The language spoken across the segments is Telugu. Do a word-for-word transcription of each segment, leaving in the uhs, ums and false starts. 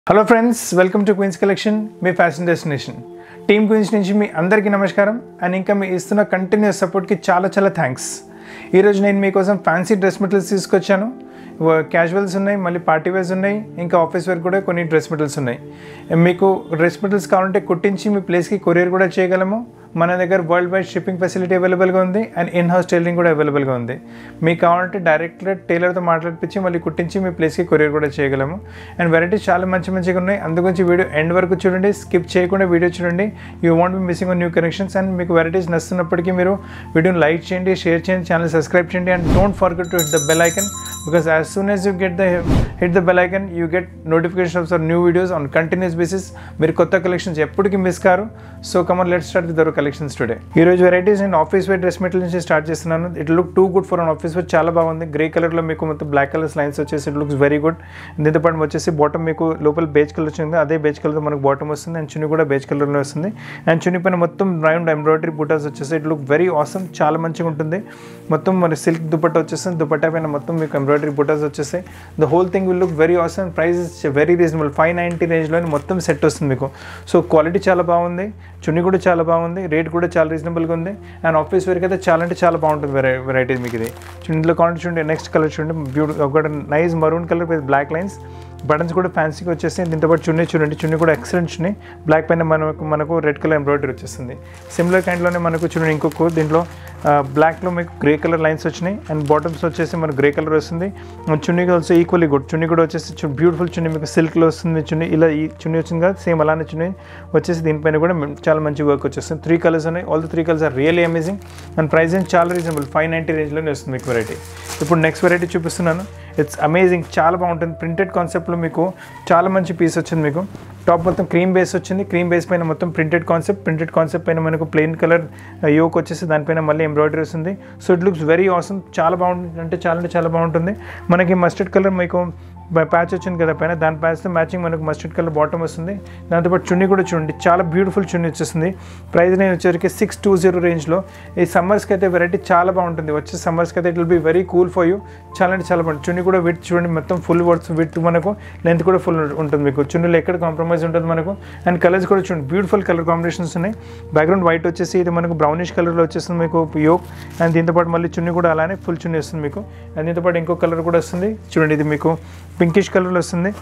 Hello friends, welcome to queens collection, మీ ఫ్యాషన్ డెస్టినేషన్. టీమ్ క్వీన్స్ నుంచి మీ అందరికీ నమస్కారం అండ్ ఇంకా మీ ఇస్తున్న కంటిన్యూస్ సపోర్ట్కి చాలా చాలా థ్యాంక్స్. ఈరోజు నేను మీకోసం ఫ్యాన్సీ డ్రెస్ మెటీరియల్స్ తీసుకొచ్చాను. క్యాజువల్స్ ఉన్నాయి, మళ్ళీ పార్టీ వేర్స్ ఉన్నాయి, ఇంకా ఆఫీస్ వేర్ కూడా కొన్ని డ్రెస్ మెటీరియల్స్ ఉన్నాయి. మీకు డ్రెస్ మెటీరియల్స్ కావాలంటే కుట్టించి మీ ప్లేస్కి కొరియర్ కూడా చేయగలము. మన దగ్గర వరల్డ్ వైడ్ షిప్పింగ్ ఫెసిలిటీ అవైలబుల్గా ఉంది అండ్ ఇన్ హౌస్ టైలరింగ్ కూడా అవైలబుల్గా ఉంది. మీకు కావాలంటే డైరెక్ట్గా టైలర్తో మాట్లాడిపించి మళ్ళీ కుట్టించి మీ ప్లేస్కి కొరియర్ కూడా చేయగలము. అండ్ వెరైటీస్ చాలా మంచి మంచిగా ఉన్నాయి. అందుగురించి వీడియో ఎండ్ వరకు చూడండి, స్కిప్ చేయకుండా వీడియో చూడండి. You want be missing new connections. And మీకు వెరైటీస్ నస్తున్నప్పటికీ మీరు వీడియోని లైక్ చేయండి, షేర్ చేయండి, ఛానల్ సబ్స్క్రైబ్ చేయండి. And don't forget to hit the bell icon because as soon as you get the hit the bell icon you get notifications of new videos on continuous basis. మీరు కొత్త కలెక్షన్స్ ఎప్పటికీ మిస్ కారు. So come on let's start with our collections today. ఈ రోజు వెరైటీస్ నేను ఆఫీస్ వేర్ డ్రెస్ మెటీరియల్ నుంచి స్టార్ట్ చేస్తున్నాను. It look too good for an office wear. చాలా బాగుంది. గ్రే కలర్లో మీకు మొత్తం బ్లాక్ కలర్స్ లైన్స్ వచ్చేసి ఇట్ లుక్స్ వెరీ గుడ్. దీంతో పాటు వచ్చేసి బాటమ్ మీకు లోపల బేజ్ కలర్ వచ్చింది, అదే బేజ్ కలర్తో మనకు బాటమ్ వస్తుంది. అండ్ చున్నీ కూడా బేజ్ కలర్లో వస్తుంది. అండ్ చున్నీ పైన మొత్తం రౌండ్ ఎంబ్రాయిడరీ బూటాస్ వచ్చేసి ఇట్ లుక్ వెరీ ఆసమ్. చాలా మంచిగా ఉంటుంది. మొత్తం మన సిల్క్ దుపట్టా వచ్చేస్తుంది. దుపట్టా పైన మొత్తం మీకు ఎంబ్రాయిడరీ బూటాస్ వచ్చేసి the whole thing will look very awesome. Price is very reasonable. five ninety range లో మొత్తం సెట్ వస్తుంది మీకు. సో క్వాలిటీ చాలా బాగుంది, చున్నీ కూడా చాలా బాగుంది, రేట్ కూడా చాలా రీజనబుల్గా ఉంది. అండ్ ఆఫీస్ వేర్కి అయితే చాలా అంటే చాలా బాగుంటుంది వెరై వెరైటీ మీకు. ఇది చున్నీలో కావాలంటే చూడండి. నెక్స్ట్ కలర్ చూడండి, బ్యూటిఫుల్ ఒక nice maroon colour with black lines. Buttons కూడా ఫ్యాన్సీగా వచ్చేసి దీంతో పాటు చున్నీ చూడండి. చున్నీ కూడా ఎక్సలెంట్ చున్నీ. బ్లాక్ పైన మనకు మనకు రెడ్ కలర్ ఎంబ్రాయిడరీ వచ్చేస్తుంది. సిమిలర్ కైండ్లోనే మనకు చూడండి ఇంకొక దీంట్లో బ్లాక్లో మీకు గ్రే కలర్ లైన్స్ వచ్చినాయి. అండ్ బాటమ్స్ వచ్చేసి మనకు గ్రే కలర్ వస్తుంది. చున్నీ ఆల్సో ఈక్వల్లీ గుడ్. చున్నీ కూడా వచ్చేసి బ్యూటిఫుల్ చున్నీ మీకు సిల్క్లో వస్తుంది. చున్నీ ఇలా ఈ చున్నీ వచ్చింది కదా, సేమ్ అలానే చున్నీ వచ్చేసి దీనిపైన కూడా చాలా మంచి వర్క్ వచ్చేస్తుంది. త్రీ కలర్స్ ఉన్నాయి. All the three colours are really amazing. And price ఏం చాలా రీజనబుల్, ఫైవ్ నైంటీ రేంజ్లోనే వస్తుంది మీకు వెరైటీ. ఇప్పుడు నెక్స్ట్ వెరైటీ చూపిస్తున్నాను. ఇట్స్ అమేజింగ్, చాలా బాగుంటుంది. ప్రింటెడ్ కాన్సెప్ట్లో మీకు చాలా మంచి పీస్ వచ్చింది. మీకు టాప్ మొత్తం క్రీమ్ బేస్ వచ్చింది. క్రీమ్ బేస్ పైన మొత్తం ప్రింటెడ్ కాన్సెప్ట్. ప్రింటెడ్ కాన్సెప్ట్ పైన మనకు ప్లెయిన్ కలర్ యోక్ వచ్చేసి దానిపైన మళ్ళీ ఎంబ్రాయిడరీ వస్తుంది. So it looks very awesome. చాలా బాగుంటుంది, అంటే చాలా అంటే చాలా బాగుంటుంది. మనకి మస్టర్డ్ కలర్ మీకు ప్యాచ్ వచ్చింది కదా పైన, దాని ప్యాచ్తో మ్యాచింగ్ మనకు మస్టర్డ్ కలర్ బాటమ్ వస్తుంది. దాంతోపాటు చున్నీ కూడా చూడండి, చాలా బ్యూటిఫుల్ చున్నీ వచ్చేస్తుంది. ప్రైస్ నేను వచ్చేసరికి సిక్స్ టూ జీరో రేంజ్లో. ఈ సమ్మర్స్కి అయితే వెరైటీ చాలా బాగుంటుంది. వచ్చే సమ్మర్స్కి అయితే it will be very cool for you. చాలా అంటే చాలా బాగుంటుంది. చున్నీ కూడా విత్ చూడండి, మొత్తం ఫుల్ వర్డ్స్ విత్ మనకు లెంత్ కూడా ఫుల్ ఉంటుంది మీకు. చున్నీలో ఎక్కడ కాంప్రమైజ్ ఉంటుంది మనకు. అండ్ కలర్స్ కూడా చూడండి, బ్యూటిఫుల్ కలర్ కాంబినేషన్స్ ఉన్నాయి. బ్యాక్గ్రౌండ్ వైట్ వచ్చేసి ఇది మనకు బ్రౌనిష్ కలర్లో వచ్చేస్తుంది మీకు యోక్. అండ్ దీంతోపాటు మళ్ళీ చున్నీ కూడా అలానే ఫుల్ చున్నీ వస్తుంది మీకు. అండ్ దీంతోపాటు ఇంకో కలర్ కూడా వస్తుంది చూడండి, ఇది మీకు పింకిష్ కలర్లో వస్తుంది.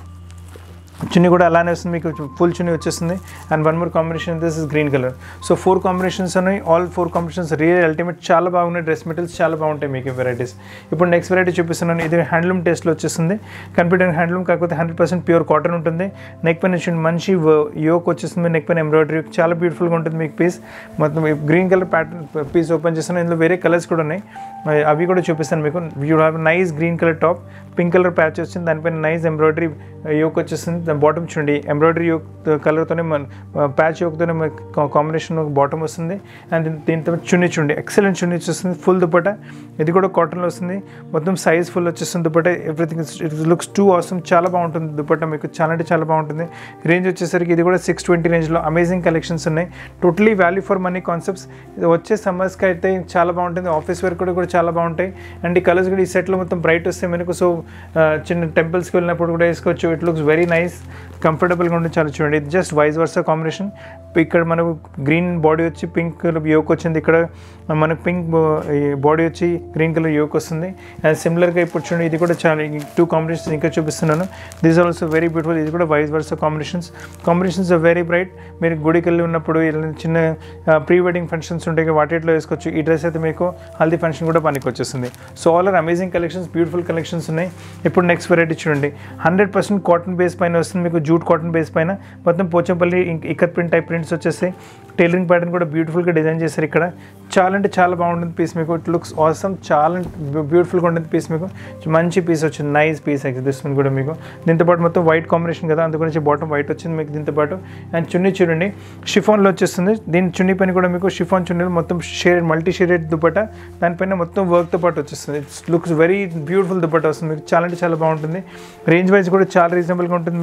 చున్నీ కూడా అలానే వస్తుంది మీకు, ఫుల్ చున్నీ వచ్చేస్తుంది. And one more combination this is green colour. So four combinations ఉన్నాయి. All four combinations real ultimate. చాలా బాగున్నాయి. డ్రెస్ మెటీరియల్స్ చాలా బాగుంటాయి మీకు వెరైటీస్. ఇప్పుడు నెక్స్ట్ వెరైటీ చూపిస్తున్నాను. ఇది హ్యాండ్లూమ్ టేస్ట్లో వచ్చేస్తుంది. కన్ఫిడెంట్ హ్యాండ్లూమ్, కాకపోతే హండ్రెడ్ పర్సెంట్ ప్యూర్ కాటన్ ఉంటుంది. నెక్ పైన చూడండి మంచి యోక్ వచ్చేస్తుంది. నెక్ పైన ఎంబ్రాయిడరీ చాలా బ్యూటిఫుల్గా ఉంటుంది మీకు పీస్. మొత్తం green colour pattern piece open చేస్తున్నాను. ఇందులో వేరే కలర్స్ కూడా ఉన్నాయి, అవి కూడా చూపిస్తాను మీకు. You have nice green colour top, pink colour patch వచ్చింది, దానిపైన నైస్ ఎంబ్రాయిడరీ యోక్ వచ్చేస్తుంది. దాని బాటమ్ చూడండి, ఎంబ్రాయిడరీ యోక్ కలర్తోనే మన ప్యాచ్ యోక్తోనే కాంబినేషన్ బాటమ్ వస్తుంది. అండ్ దీంతో చున్నీ చూడండి, ఎక్సలెంట్ చున్నీ వచ్చేస్తుంది. ఫుల్ దుపట్టా, ఇది కూడా కాటన్లో వస్తుంది. మొత్తం సైజ్ ఫుల్ వచ్చేస్తుంది dupatta. Everything it looks too awesome. చాలా బాగుంటుంది దుపట్టా మీకు, చాలా అంటే చాలా బాగుంటుంది. రేంజ్ వచ్చేసరికి ఇది కూడా సిక్స్ ట్వంటీ రేంజ్లో అమేజింగ్ కలెక్షన్స్ ఉన్నాయి. Totally value for money concepts. ఇది వచ్చే సమ్మర్స్కి అయితే చాలా బాగుంటుంది. ఆఫీస్ వేర్ కూడా కూడా చాలా బాగుంటాయి. అండ్ ఈ కలర్స్ కూడా ఈ సెట్లో మొత్తం బ్రైట్ వస్తాయి మనకు. సో చిన్న టెంపుల్స్కి వెళ్ళినప్పుడు కూడా వేసుకోవచ్చు. ఇట్ లుక్స్ వెరీ నైస్, కంఫర్టబుల్గా ఉంటుంది. చాలా చూడండి, ఇది జస్ట్ వైస్ వర్సా కాంబినేషన్. ఇక్కడ మనకు గ్రీన్ బాడీ వచ్చి పింక్ కలర్ యోక్ వచ్చింది. ఇక్కడ మనకు పింక్ బాడీ వచ్చి గ్రీన్ కలర్ యోక్ వస్తుంది. అండ్ సిమిలర్గా ఇప్పుడు చూడండి, ఇది కూడా చాలా టూ కాంబినేషన్స్ ఇంకా చూపిస్తున్నాను. These are also very beautiful. ఇది కూడా vice versa combinations. Combinations are very bright. మీరు గుడికి వెళ్ళి ఉన్నప్పుడు చిన్న ప్రీ వెడ్డింగ్ ఫంక్షన్స్ ఉంటాయి, వాటిలో వేసుకోవచ్చు. ఈ డ్రెస్ అయితే మీకు హల్దీ ఫంక్షన్ కూడా పనికి వచ్చేస్తుంది. So all are amazing collections, beautiful collections ఉన్నాయి. ఇప్పుడు నెక్స్ట్ వెరైటీ చూడండి, హండ్రెడ్ పర్సెంట్ కాటన్ బేస్ పైన వస్తుంది మీకు. జూట్ కాటన్ బేస్ పైన మొత్తం Pochampally ikat print type prints వచ్చేస్తాయి. టైలరింగ్ ప్యాటర్న్ కూడా బ్యూటిఫుల్గా డిజైన్ చేస్తారు ఇక్కడ. చాలా అంటే చాలా బాగుంటుంది పీస్ మీకు. It looks awesome. చాలా బ్యూటిఫుల్గా ఉంటుంది పీస్ మీకు. మంచి పీస్ వచ్చింది, నైస్ పీస్ ఎగ్జిబిషన్ కూడా మీకు. దీంతోపాటు మొత్తం వైట్ కాంబినేషన్ కదా, అందుగురించి బాటమ్ వైట్ వచ్చింది మీకు దీంతోపాటు. అండ్ చున్నీ చూడండి, షిఫాన్లో వచ్చేస్తుంది. దీని చున్నీ పైన కూడా మీకు షిఫాన్ చున్నీలు మొత్తం షేడ్ మల్టీ షేడెడ్ దుపట్టా, దానిపైన మొత్తం వర్క్తో పాటు వచ్చేస్తుంది. It's looks very beautiful dupatta వస్తుంది మీకు. చాలా అంటే చాలా బాగుంటుంది. రేంజ్ వైజ్ కూడా చాలా రీజనబుల్గా ఉంటుంది మీకు.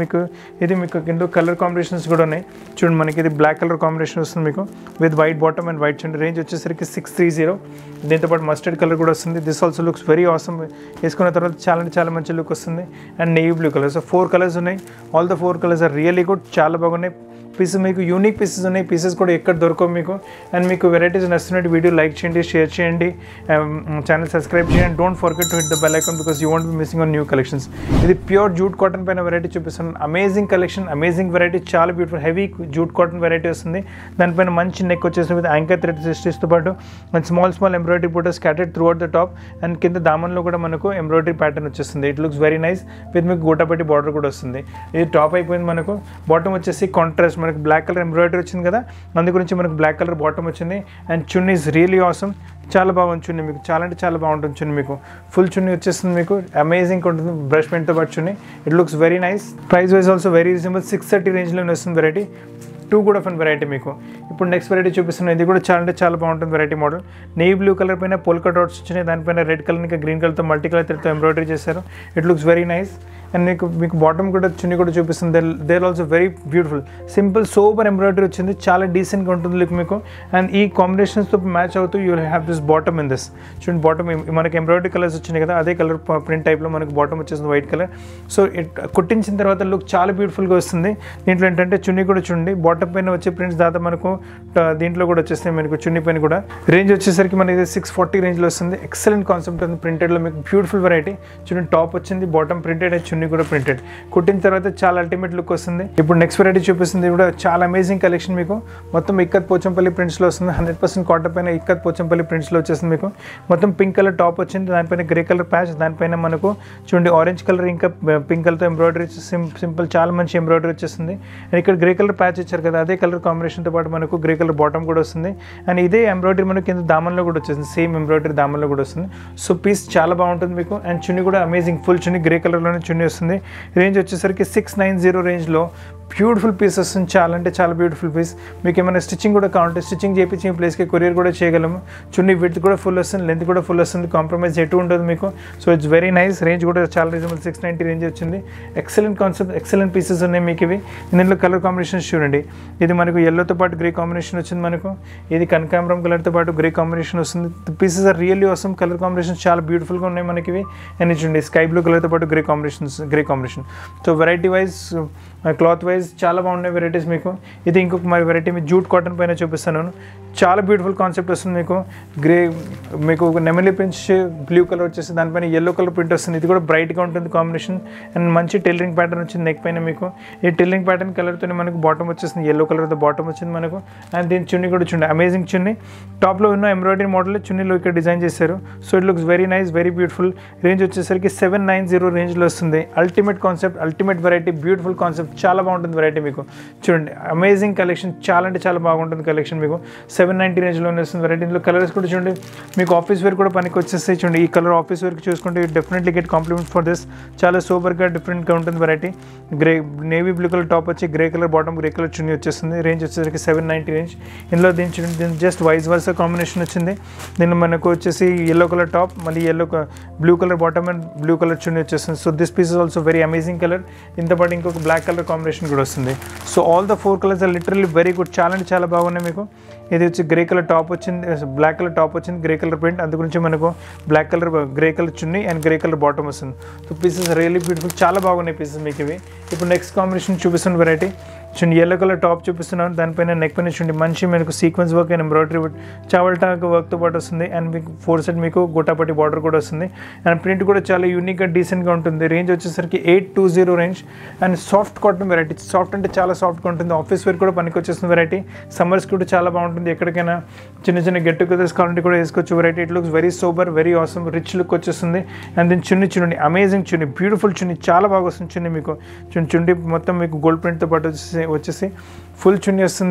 మీకు ఇది మీకు కింద కలర్ కాంబినేషన్స్ కూడా ఉన్నాయి చూడండి మనకి ఇది బ్లాక్ కలర్ కాంబినేషన్ వస్తుంది మీకు with white bottom and white chunni range వచ్చేసరికి సిక్స్ త్రీ జీరో దీంతో పాటు మస్టర్డ్ కలర్ కూడా వస్తుంది this also looks very awesome వేసుకున్న తర్వాత చాలా అంటే చాలా మంచి లుక్ వస్తుంది and navy blue colour so four colours ఉన్నాయి all the four colours are really good చాలా బాగున్నాయి పీసెస్ మీకు యూనిక్ పీసెస్ ఉన్నాయి పీసెస్ కూడా ఎక్కడ దొరకవు మీకు అండ్ మీకు వెరైటీస్ నచ్చినట్టు వీడియో లైక్ చేయండి షేర్ చేయండి ఛానల్ సబ్స్క్రైబ్ చేయండి don't forget to hit the bell icon because you want be missing on new collections ఇది ప్యూర్ జూట్ కాటన్ పైన వెరైటీ చూపిస్తాను అమేజింగ్ కలెక్షన్ అమేజింగ్ వెరైటీ చాలా beautiful heavy jute cotton variety వస్తుంది దానిపైన మంచి నెక్ వచ్చేసి విత్ యాంకర్ థ్రెడ్ సిస్టర్స్తో పాటు and small small embroidery buta scattered through out the top and కింద దామన్లో కూడా మనకు ఎంబ్రాయిడరీ ప్యాటర్న్ వచ్చేస్తుంది it looks very nice with మీకు గోటాపట్టి బార్డర్ కూడా వస్తుంది ఇది టాప్ అయిపోయింది మనకు బాటమ్ వచ్చేసి కాంట్రాస్ట్ మనకు బ్లాక్ కలర్ ఎంబ్రాయిడరీ వచ్చింది కదా అందు గురించి మనకు బ్లాక్ కలర్ బాటమ్ వచ్చింది and chunni is really awesome చాలా బాగుంది చున్నీ మీకు చాలా అంటే చాలా బాగుంటుంది చున్నీ మీకు ఫుల్ చున్నీ వచ్చేస్తుంది మీకు అమేజింగ్ ఉంటుంది బ్రష్ పెయింట్తో పాటు chunni it looks very nice price wise also very reasonable six thirty రేంజ్లోనే వస్తుంది వెరైటీ టూ కూడా ఫన్ వెరైటీ మీకు ఇప్పుడు నెక్స్ట్ వెరైటీ చూపిస్తున్నాను ఇది కూడా చాలా అంటే చాలా బాగుంటుంది variety model navy blue colour పైన పోల్కా డాట్స్ వచ్చినాయి దానిపైన రెడ్ కలర్ ఇంకా గ్రీన్ కలర్తో మల్టీ కలర్ థ్రెడ్తో ఎంబ్రాయిడరీ చేశారు it looks very nice and మీకు మీకు బాటమ్ కూడా చున్నీ కూడా చూపిస్తుంది they there also very beautiful simple super embroidery వచ్చింది చాలా డీసెంట్గా ఉంటుంది లుక్ మీకు అండ్ ఈ కాంబినేషన్స్తో మ్యాచ్ అవుతూ you have this bottom in this చూడండి బాటమ్ మనకి ఎంబ్రాయిడరీ కలర్స్ వచ్చినాయి కదా అదే కలర్ ప్రింట్ టైప్లో మనకు బాటమ్ వచ్చేసింది వైట్ కలర్ సో ఇట్ కుట్టించిన తర్వాత లుక్ చాలా బ్యూటిఫుల్గా వస్తుంది దీంట్లో ఏంటంటే చున్నీ కూడా చూడండి బాటమ్ పైన వచ్చే ప్రింట్స్ దాదాపు మనకు దీంట్లో కూడా వచ్చేస్తాయి మనకు చున్నీ పైన కూడా రేంజ్ వచ్చేసరికి మనకి సిక్స్ ఫార్టీ రేంజ్లో వస్తుంది ఎక్సలెంట్ కాన్సెప్ట్ ఉంది ప్రింటెడ్లో మీకు బ్యూటిఫుల్ వెరైటీ చూడండి టాప్ వచ్చింది బాటమ్ ప్రింటెడ్ చున్నీ కూడా ప్రింటెడ్ కుట్టిన తర్వాత చాలా అల్టిమేట్ లుక్ వస్తుంది ఇప్పుడు నెక్స్ట్ వెరైటీ చూపిస్తుంది కూడా చాలా అమేజింగ్ కలెక్షన్ మీకు మొత్తం ఇక్కత్ పోచంపల్లి ప్రింట్స్లో వస్తుంది హండ్రెడ్ పర్సెంట్ కాటన్ పైన ఇక్కత్ పోచంపల్లి ప్రింట్స్లో వచ్చేస్తుంది మీకు మొత్తం పింక్ కలర్ టాప్ వచ్చింది దానిపైన గ్రే కలర్ ప్యాచ్ దానిపైన మనకు చూడండి ఆరెంజ్ కలర్ ఇంకా పింక్ కలర్తో ఎంబ్రాయిడరీ సింపుల్ చాలా మంచి ఎంబ్రాయిడరీ వచ్చేస్తుంది అండ్ ఇక్కడ గ్రే కలర్ ప్యాచ్ ఇచ్చారు కదా అదే కలర్ కాంబినేషన్తో పాటు మనకు గ్రే కలర్ బాటమ్ కూడా వస్తుంది అండ్ ఇదే ఎంబ్రాయిడరీ మనకి కింద దామన్లో కూడా వచ్చేసింది సేమ్ ఎంబ్రాయిడరీ దామన్లో కూడా వస్తుంది సో పీస్ చాలా బాగుంటుంది మీకు అండ్ చున్నీ కూడా అమేజింగ్ ఫుల్ చున్నీ గ్రే కలర్లోనే చున్నీ వస్తుంది రేంజ్ వచ్చేసరికి సిక్స్ నైన్ జీరో రేంజ్లో బ్యూటిఫుల్ పీస్ వస్తుంది చాలా అంటే చాలా బ్యూటిఫుల్ పీస్ మీకు ఏమైనా స్టిచ్చింగ్ కూడా కావాలంటే స్టిచ్చింగ్ చేయించి ఈ ప్లేస్కి కొరియర్ కూడా చేయగలము చున్నీ విడ్త్ కూడా ఫుల్ వస్తుంది లెంత్ కూడా ఫుల్ వస్తుంది కాంప్రమైజ్ ఎటు ఉంటుంది మీకు so it's very nice range కూడా చాలా రీజనబుల్ సిక్స్ నైంటీ రేంజ్ వచ్చింది ఎక్సలెంట్ కాన్సెప్ట్ ఎక్సలెంట్ పీసెస్ ఉన్నాయి మీకు ఇవి దీంట్లో కలర్ కాంబినేషన్స్ చూడండి ఇది మనకు ఎల్లోతో పాటు గ్రే కాంబినేషన్ వచ్చింది మనకు ఇది కనకాంబరం కలర్తో పాటు గ్రే కాంబినేషన్ వస్తుంది పీసెస్ ఆర్ రియల్లీ అవసరం కలర్ కాంబినేషన్స్ చాలా బ్యూటిఫుల్గా ఉన్నాయి మనకి ఇవి అండ్ చూడండి స్కై బ్లూ కలర్తో పాటు grey combinations grey combination so variety wise cloth wise చాలా బాగున్నాయి వెరైటీస్ మీకు ఇది ఇంకొక మరి వెరైటీ మీ జూట్ కాటన్ పైన చూపిస్తాను చాలా బ్యూటిఫుల్ కాన్సెప్ట్ వస్తుంది మీకు గ్రే మీకు నెమలి ప్రింట్స్ బ్లూ కలర్ వచ్చేసి దానిపైన ఎల్లో కలర్ ప్రింట్ వస్తుంది ఇది కూడా బ్రైట్గా ఉంటుంది కాంబినేషన్ అండ్ మంచి టైలరింగ్ ప్యాటర్న్ వచ్చింది నెక్ పైన మీకు ఈ టైలరింగ్ ప్యాటర్న్ కలర్తో మనకు బాటమ్ వచ్చేసింది ఎల్లో కలర్తో బాటమ్ వచ్చింది మనకు అండ్ దీని చున్నీ కూడా చూడండి అమేజింగ్ చున్నీ టాప్లో ఉన్న ఎంబ్రాయిడరీ మోడల్ చున్నీలో ఇక్కడ డిజైన్ చేశారు so it looks very nice very beautiful range వచ్చేసరికి సెవెన్ నైన్ జీరో రేంజ్లో వస్తుంది ultimate concept ultimate variety beautiful concept చాలా బాగుంటుంది వెరైటీ మీకు చూడండి అమేజింగ్ కలెక్షన్ చాలా అంటే చాలా బాగుంటుంది కలెక్షన్ మీకు సెవెన్ నైంటీ రేంజ్లోనే వస్తుంది వెరైటీ ఇందులో కలర్స్ కూడా చూడండి మీకు ఆఫీస్ వేర్ కూడా పనికి వచ్చేస్తాయి చూడండి ఈ కలర్ ఆఫీస్ వేర్కి చూసుకుంటే definitely get compliment for this చాలా సూపర్గా డిఫరెంట్గా ఉంటుంది variety grey navy blue colour top వచ్చి grey colour bottom grey colour chunni వచ్చేస్తుంది రేంజ్ వచ్చేసరికి సెవెన్ నైంటీ రేంజ్ ఇందులో దీని చూడండి దీని జస్ట్ వైస్ వర్సా కాంబినేషన్ వచ్చింది దీన్ని మనకు వచ్చేసి ఎల్లో కలర్ టాప్ మళ్ళీ yellow blue colour bottom and blue colour chunni వచ్చేస్తుంది so this piece is also very amazing colour దీంతో పాటు ఇంకొక బ్లాక్ కలర్ కాంబినేషన్ కూడా వస్తుంది so all the four colours are literally very good చాలా అంటే చాలా బాగున్నాయి మీకు ఇది వచ్చి గ్రే కలర్ టాప్ వచ్చింది బ్లాక్ కలర్ టాప్ వచ్చింది గ్రే కలర్ ప్రింట్ అందు గురించి మనకు black colour grey colour chunni and grey colour bottom వస్తుంది సో పీసెస్ రియల్లీ బ్యూటిఫుల్ చాలా బాగున్నాయి పీసెస్ మీకు ఇవి ఇప్పుడు నెక్స్ట్ కాంబినేషన్ చూపిస్తున్న వెరైటీ చూడండి ఎల్లో కలర్ టాప్ చూపిస్తున్నాను దానిపైన నెక్ పైన చూడండి మంచి మీకు సీక్వెన్స్ వర్క్ అండ్ ఎంబ్రాయిడరీ చావల్టా వర్క్తో పాటు వస్తుంది అండ్ మీకు ఫోర్ సైడ్ మీకు గోటాపట్టి బార్డర్ కూడా వస్తుంది అండ్ ప్రింట్ కూడా చాలా యూనిక్గా డీసెంట్గా ఉంటుంది రేంజ్ వచ్చేసరికి eight two zero range and soft cotton variety soft అంటే చాలా సాఫ్ట్గా ఉంటుంది ఆఫీస్ వేర్ కూడా పనికి వచ్చేస్తుంది వెరైటీ సమ్మర్స్ కూడా చాలా బాగుంటుంది ఎక్కడికైనా చిన్న చిన్న గెట్ టుగెదర్స్ కావాలంటే కూడా వేసుకోవచ్చు variety it looks very super very awesome rich look వచ్చేస్తుంది అండ్ దీని చున్నీ చూడండి అమేజింగ్ చున్నీ బ్యూటిఫుల్ చున్నీ చాలా బాగా వస్తుంది చున్నీ మీకు చున్నీ చుండి మొత్తం మీకు గోల్డ్ ప్రింట్తో పాటు వచ్చేసి వచ్చేసి ఫుల్ చున్నీ వస్తుంది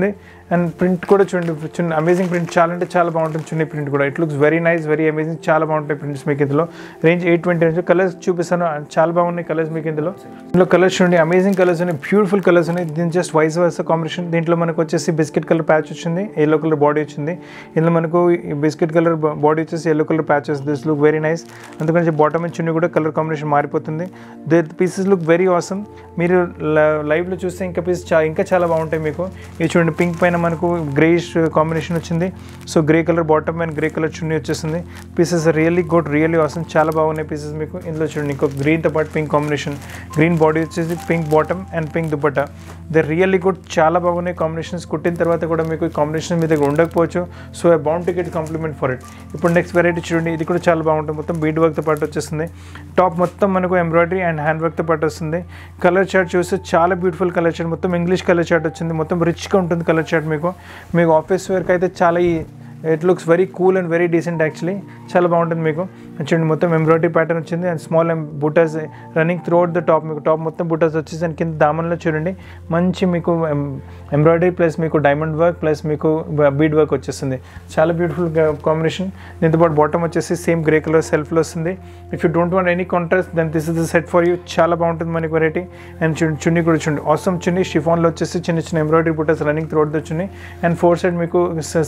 అండ్ ప్రింట్ కూడా చూడండి, చిన్న అమేజింగ్ ప్రింట్, చాలా అంటే చాలా బాగుంటుంది చున్నీ ప్రింట్ కూడా. It looks very nice, very amazing, చాలా బాగుంటాయి ప్రింట్స్ మీకు ఇందులో. Range eight twenty range. Colours చూపిస్తాను, చాలా బాగున్నాయి కలర్స్ మీకు ఇందులో. ఇందులో కలర్స్ చూడండి, అమేజింగ్ కలర్స్ ఉన్నాయి, బ్యూటిఫుల్ కలర్స్ ఉన్నాయి. దీని జస్ట్ వైస్ వర్స కాంబినేషన్. దీంట్లో మనకు వచ్చేసి బిస్కెట్ కలర్ ప్యాచ్ వచ్చింది, ఎల్లో కలర్ బాడీ వచ్చింది. ఇందులో మనకు బిస్కెట్ కలర్ బాడీ వచ్చేసి ఎల్లో కలర్ ప్యాచ్ వస్తుంది. This look very nice. అందుకని బాటమ్ అండ్ చున్నీ కూడా కలర్ కాంబినేషన్ మారిపోతుంది. The pieces look very awesome. మీరు లైవ్లో చూస్తే ఇంకా పీస్ చా ఇంకా చాలా బాగుంటాయి మీకు. ఇది చూడండి, పింక్ పైన మనకు గ్రేష్ కాంబినేషన్ వచ్చింది. So grey colour bottom and grey colour chunni వచ్చేసింది. Pieces really good, really awesome, చాలా బాగున్నాయి పీసెస్ మీకు. ఇందులో చూడండి ఇంకో గ్రీన్తో పాటు పింక్ కాంబినేషన్, గ్రీన్ బాడీ వచ్చేసి pink bottom and pink dupatta. They really good, చాలా బాగున్నాయి కాంబినేషన్స్. కుట్టిన తర్వాత కూడా మీకు కాంబినేషన్ మీ దగ్గర ఉండకపోవచ్చు. So I bound to get compliment for it. ఇప్పుడు నెక్స్ట్ వెరైటీ చూడండి, ఇది కూడా చాలా బాగుంటుంది. మొత్తం బీడ్ వర్క్తో పాటు వచ్చేస్తుంది. టాప్ మొత్తం మనకు ఎంబ్రాయిడరీ అండ్ హ్యాండ్ వర్క్తో పాటు వస్తుంది. కలర్ చార్ట్ చూస్తే చాలా బ్యూటిఫుల్ కలర్ చార్ట్, మొత్తం ఇంగ్లీష్ కలర్ చార్ట్ వచ్చింది. మొత్తం రిచ్గా ఉంటుంది కలర్ చార్ట్ మీకు. మీకు ఆఫీస్ వేర్కి అయితే చాలా it looks very cool and very decent actually, చాలా బాగుంటుంది మీకు. చూడండి మొత్తం ఎంబ్రాయిడరీ ప్యాటర్న్ వచ్చింది and small butas running through out the top. మీకు టాప్ మొత్తం బుటాస్ వచ్చేసి అండ్ కింద దామన్లో చూడండి మంచి మీకు ఎంబ్రాయిడరీ ప్లస్ మీకు డైమండ్ వర్క్ ప్లస్ మీకు బీడ్ వర్క్ వచ్చేస్తుంది. చాలా బ్యూటిఫుల్ కాంబినేషన్. దీంతో పాటు బాటమ్ వచ్చేసి సేమ్ గ్రే కలర్ సెల్ఫ్లో వస్తుంది. If you don't want any contrast then this is the set for you. చాలా బాగుంటుంది మనకి వెరైటీ. అండ్ చూడండి చున్నీ కూడా చూడండి ఆసమ్ చున్నీ. షిఫాన్లో వచ్చేసి చిన్న చిన్న embroidery buttas running through out the chunni and four side మీకు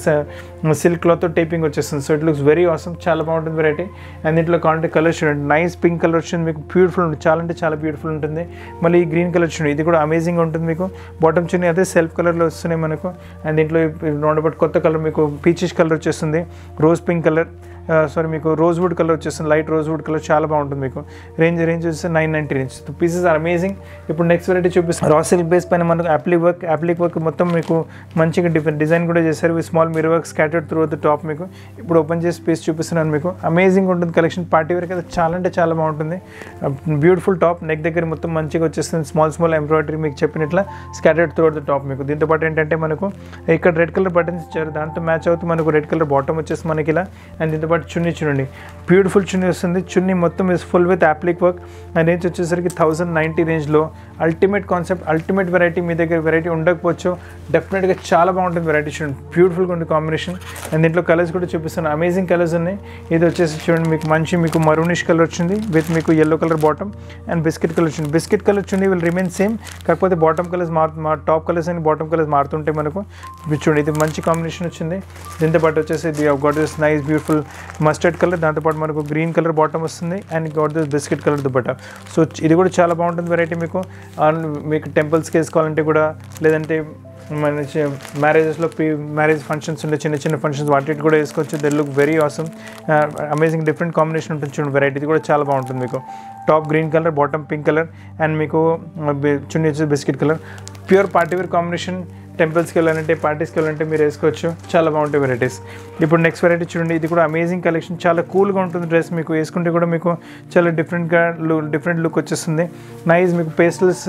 సిల్క్ క్లాత్ టేపింగ్ వచ్చేస్తుంది. So it looks very awesome, చాలా బాగుంటుంది వెరైటీ. అండ్ దీంట్లో కాంటే కలర్ చూడండి, నైస్ పింక్ కలర్ వచ్చింది మీకు, బ్యూటిఫుల్ ఉంటుంది, చాలా అంటే చాలా బ్యూటిఫుల్ ఉంటుంది. మళ్ళీ ఈ గ్రీన్ కలర్ చూడండి, ఇది కూడా అమేజింగ్ ఉంటుంది మీకు. బాటమ్ చున్నీ అదే సెల్ఫ్ కలర్లో వస్తున్నాయి మనకు. అండ్ దీంట్లో రౌండ్ అబౌట్ కొత్త కలర్ మీకు పీచిష్ కలర్ వచ్చేస్తుంది, రోజ్ పింక్ కలర్ సారీ మీకు రోజ్ వుడ్ కలర్ వచ్చేస్తుంది, లైట్ రోజ్ వుడ్ కలర్, చాలా బాగుంటుంది మీకు. రేంజ్ రేంజ్ వచ్చేసి nine ninety range. Pieces are amazing. ఇప్పుడు నెక్స్ట్ వెరైటీ చూపిస్తాను. రా సిల్క్ బేస్ పైన మనకు అప్లిక్ వర్క్, అప్లిక్ వర్క్ మొత్తం మీకు మంచిగా డిఫరెంట్ డిజైన్ కూడా చేశారు. With small mirror work scattered through the top మీకు. ఇప్పుడు ఓపెన్ చేసి పీస్ చూపిస్తున్నాను మీకు. అమేజింగ్ ఉంటుంది కలెక్షన్. పార్టీ వేర్ అయితే చాలా అంటే చాలా బాగుంటుంది. బ్యూటిఫుల్ టాప్, నెక్ దగ్గర మొత్తం మంచిగా వచ్చేస్తుంది. స్మాల్ స్మాల్ ఎంబ్రాయిడరీ మీకు చెప్పినట్లా స్కాటర్డ్ త్రూ ద టాప్ మీకు. దీంతో పాటు ఏంటంటే మనకు ఇక్కడ రెడ్ కలర్ బటన్స్ ఇచ్చారు, దాంతో మ్యాచ్ అవుతూ మనకు రెడ్ కలర్ బాటమ్ వచ్చేసి మనకి ఇలా. అండ్ దీంతో పాటు చున్నీ చూడండి, బ్యూటిఫుల్ చున్నీ వస్తుంది. చున్నీ మొత్తం is full with applique work. And range వచ్చేసరికి థౌసండ్ నైంటీ రేంజ్లో అల్టిమేట్ కాన్సెప్ట్, అల్టిమేట్ వెరైటీ. మీ దగ్గర వెరైటీ ఉండకపోవచ్చు, డెఫినెట్గా చాలా బాగుంటుంది వెరైటీ. చూడండి బ్యూటిఫుల్గా ఉంది కాంబినేషన్. అండ్ దీంట్లో కలర్స్ కూడా చూపిస్తాను, అమేజింగ్ కలర్స్ ఉన్నాయి. ఇది వచ్చేసి చూడండి మీకు మంచి మీకు మరూనిష్ కలర్ వచ్చింది విత్ మీకు yellow colour bottom and biscuit colour వచ్చింది. Biscuit colour chunni will remain same, కాకపోతే బాటమ్ కలర్స్ మారు మా top colours and bottom colours మారుతుంటాయి మనకు. చూడండి ఇది మంచి కాంబినేషన్ వచ్చింది. దీంతో పాటు వచ్చేసి ఇది got this nice beautiful mustard colour, దాంతోపాటు మనకు గ్రీన్ కలర్ బాటమ్ వస్తుంది and got this biscuit colour dupatta. So ఇది కూడా చాలా బాగుంటుంది వెరైటీ మీకు. మీకు టెంపుల్స్కి వేసుకోవాలంటే కూడా, లేదంటే మన మ్యారేజెస్లో ప్రీ మ్యారేజ్ ఫంక్షన్స్ ఉంటే చిన్న చిన్న ఫంక్షన్స్ వాటికి కూడా వేసుకోవచ్చు. They look very awesome, amazing different combination ఉంటుంది చూడండి వెరైటీ. ఇది కూడా చాలా బాగుంటుంది మీకు. Top green colour, bottom pink colour and మీకు చున్నీ వచ్చేసి biscuit colour. Pure party wear combination. టెంపుల్స్కి వెళ్ళాలంటే పార్టీస్కి వెళ్ళాలంటే మీరు వేసుకోవచ్చు, చాలా బాగుంటాయి వెరైటీస్. ఇప్పుడు నెక్స్ట్ వెరైటీ చూడండి, ఇది కూడా అమేజింగ్ కలెక్షన్. చాలా కూల్గా ఉంటుంది డ్రెస్, మీకు వేసుకుంటే కూడా మీకు చాలా డిఫరెంట్గా లుక్ డిఫరెంట్ లుక్ వచ్చేస్తుంది. నైస్ మీకు పేస్టల్స్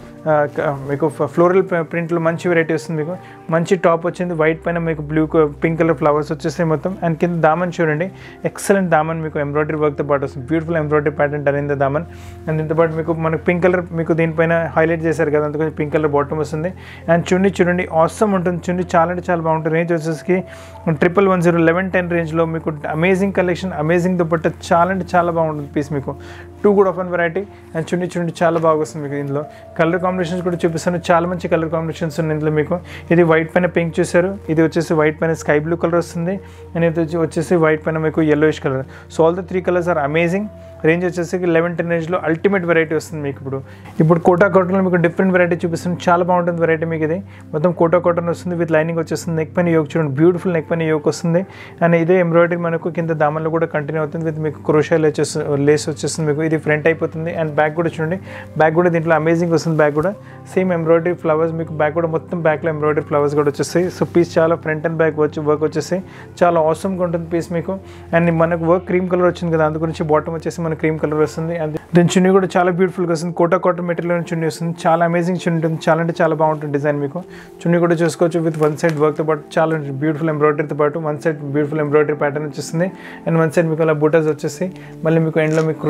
మీకు ఫ్లోరల్ ప్రింట్లో మంచి వెరైటీ వస్తుంది మీకు. మంచి టాప్ వచ్చింది వైట్ పైన మీకు బ్లూ పింక్ కలర్ ఫ్లవర్స్ వచ్చేస్తాయి మొత్తం. అండ్ కింద దామన్ చూడండి, ఎక్సలెంట్ దామన్ మీకు ఎంబ్రాయిడరీ వర్క్తో పాటు వస్తుంది. బ్యూటిఫుల్ ఎంబ్రాయిడరీ ప్యాటర్న్ అయింది దామన్. అండ్ దీంతో పాటు మీకు మనకు పింక్ కలర్ మీకు దీనిపైన హైలైట్ చేశారు కదా, అందుకని పింక్ కలర్ బాటమ్ వస్తుంది. అండ్ చున్నీ చూడండి ఆసమ్ ఉంటుంది. చున్నీ చాలా అంటే చాలా బాగుంటుంది. రేంజ్ వచ్చేసి triple one zero eleven ten రేంజ్లో మీకు అమేజింగ్ కలెక్షన్, అమేజింగ్ దుపట్టా, చాలా అంటే చాలా బాగుంటుంది పీస్ మీకు. Too good of one variety. And chunni చూడండి చాలా బాగా వస్తుంది మీకు. ఇందులో కలర్ కాంబినేషన్స్ కూడా చూపిస్తాను, చాలా మంచి కలర్ కాంబినేషన్స్ ఉన్నాయి ఇందులో మీకు. ఇది వైట్ పైన పింక్ చూసారు, ఇది వచ్చేసి వైట్ పైన స్కై బ్లూ కలర్ వస్తుంది అండ్ ఇది వచ్చేసి వైట్ పైన మీకు yellowish colour. So all the three colours are amazing. Range వచ్చేసి లెవెన్ టెన్ రేంజ్లో అల్టిమేట్ వెరైటీ వస్తుంది మీకు. ఇప్పుడు ఇప్పుడు కోటా కాటన్లో మీకు డిఫరెంట్ వెరైటీ చూపిస్తుంది, చాలా బాగుంటుంది వెరైటీ మీకు. ఇది మొత్తం కోటా కాటన్ వస్తుంది విత్ లైనింగ్ వచ్చేస్తుంది. నెక్ పైన యోక్ చూడండి, బ్యూటిఫుల్ నెక్ పైన యోక్ వస్తుంది. అండ్ ఇదే ఎంబ్రాయిడరీ మనకు కింద దామన్లో కూడా కంటిన్యూ అవుతుంది విత్ మీకు క్రోషా లేచెస్ లేస్ వచ్చేస్తుంది మీకు. ఇది ఫ్రంట్ అయిపోతుంది. అండ్ బ్యాక్ కూడా చూడండి, బ్యాక్ కూడా దీంట్లో అమేజింగ్ వస్తుంది. బ్యాక్ కూడా సేమ్ ఎంబ్రాయిడరీ ఫ్లవర్స్ మీకు, బ్యాక్ కూడా మొత్తం బ్యాక్లో ఎంబ్రాయిడరీ ఫ్లవర్స్ కూడా వచ్చేస్తాయి. సో పీస్ చాలా ఫ్రంట్ అండ్ బ్యాక్ వచ్చి వర్క్ వచ్చేసి చాలా ఆసమ్గా ఉంటుంది పీస్ మీకు. అండ్ మనకు వర్క్ క్రీమ్ కలర్ వచ్చింది కదా, అందు గురించి బాటమ్ వచ్చేసి మన క్రీమ్ కలర్ వస్తుంది. అండ్ దీని చున్నీ కూడా చాలా బ్యూటిఫుల్గా వస్తుంది. కోటా కాటన్ మెటీరియల్ చున్నీ వస్తుంది, చాలా అమేజింగ్ చున్నీ ఉంటుంది. చాలా అంటే చాలా బాగుంటుంది డిజైన్ మీకు. చున్నీ కూడా చూసుకోవచ్చు విత్ వన్ సైడ్ వర్క్తో పాటు చాలా బ్యూటిఫుల్ ఎంబ్రాయిడరీతో పాటు one side beautiful embroidery pattern వచ్చేస్తుంది. అండ్ వన్ సైడ్ మీకు అలా బూటాస్ వచ్చేసి మళ్ళీ మీకు ఎండ్లో మీకు క్రోషియా లేస్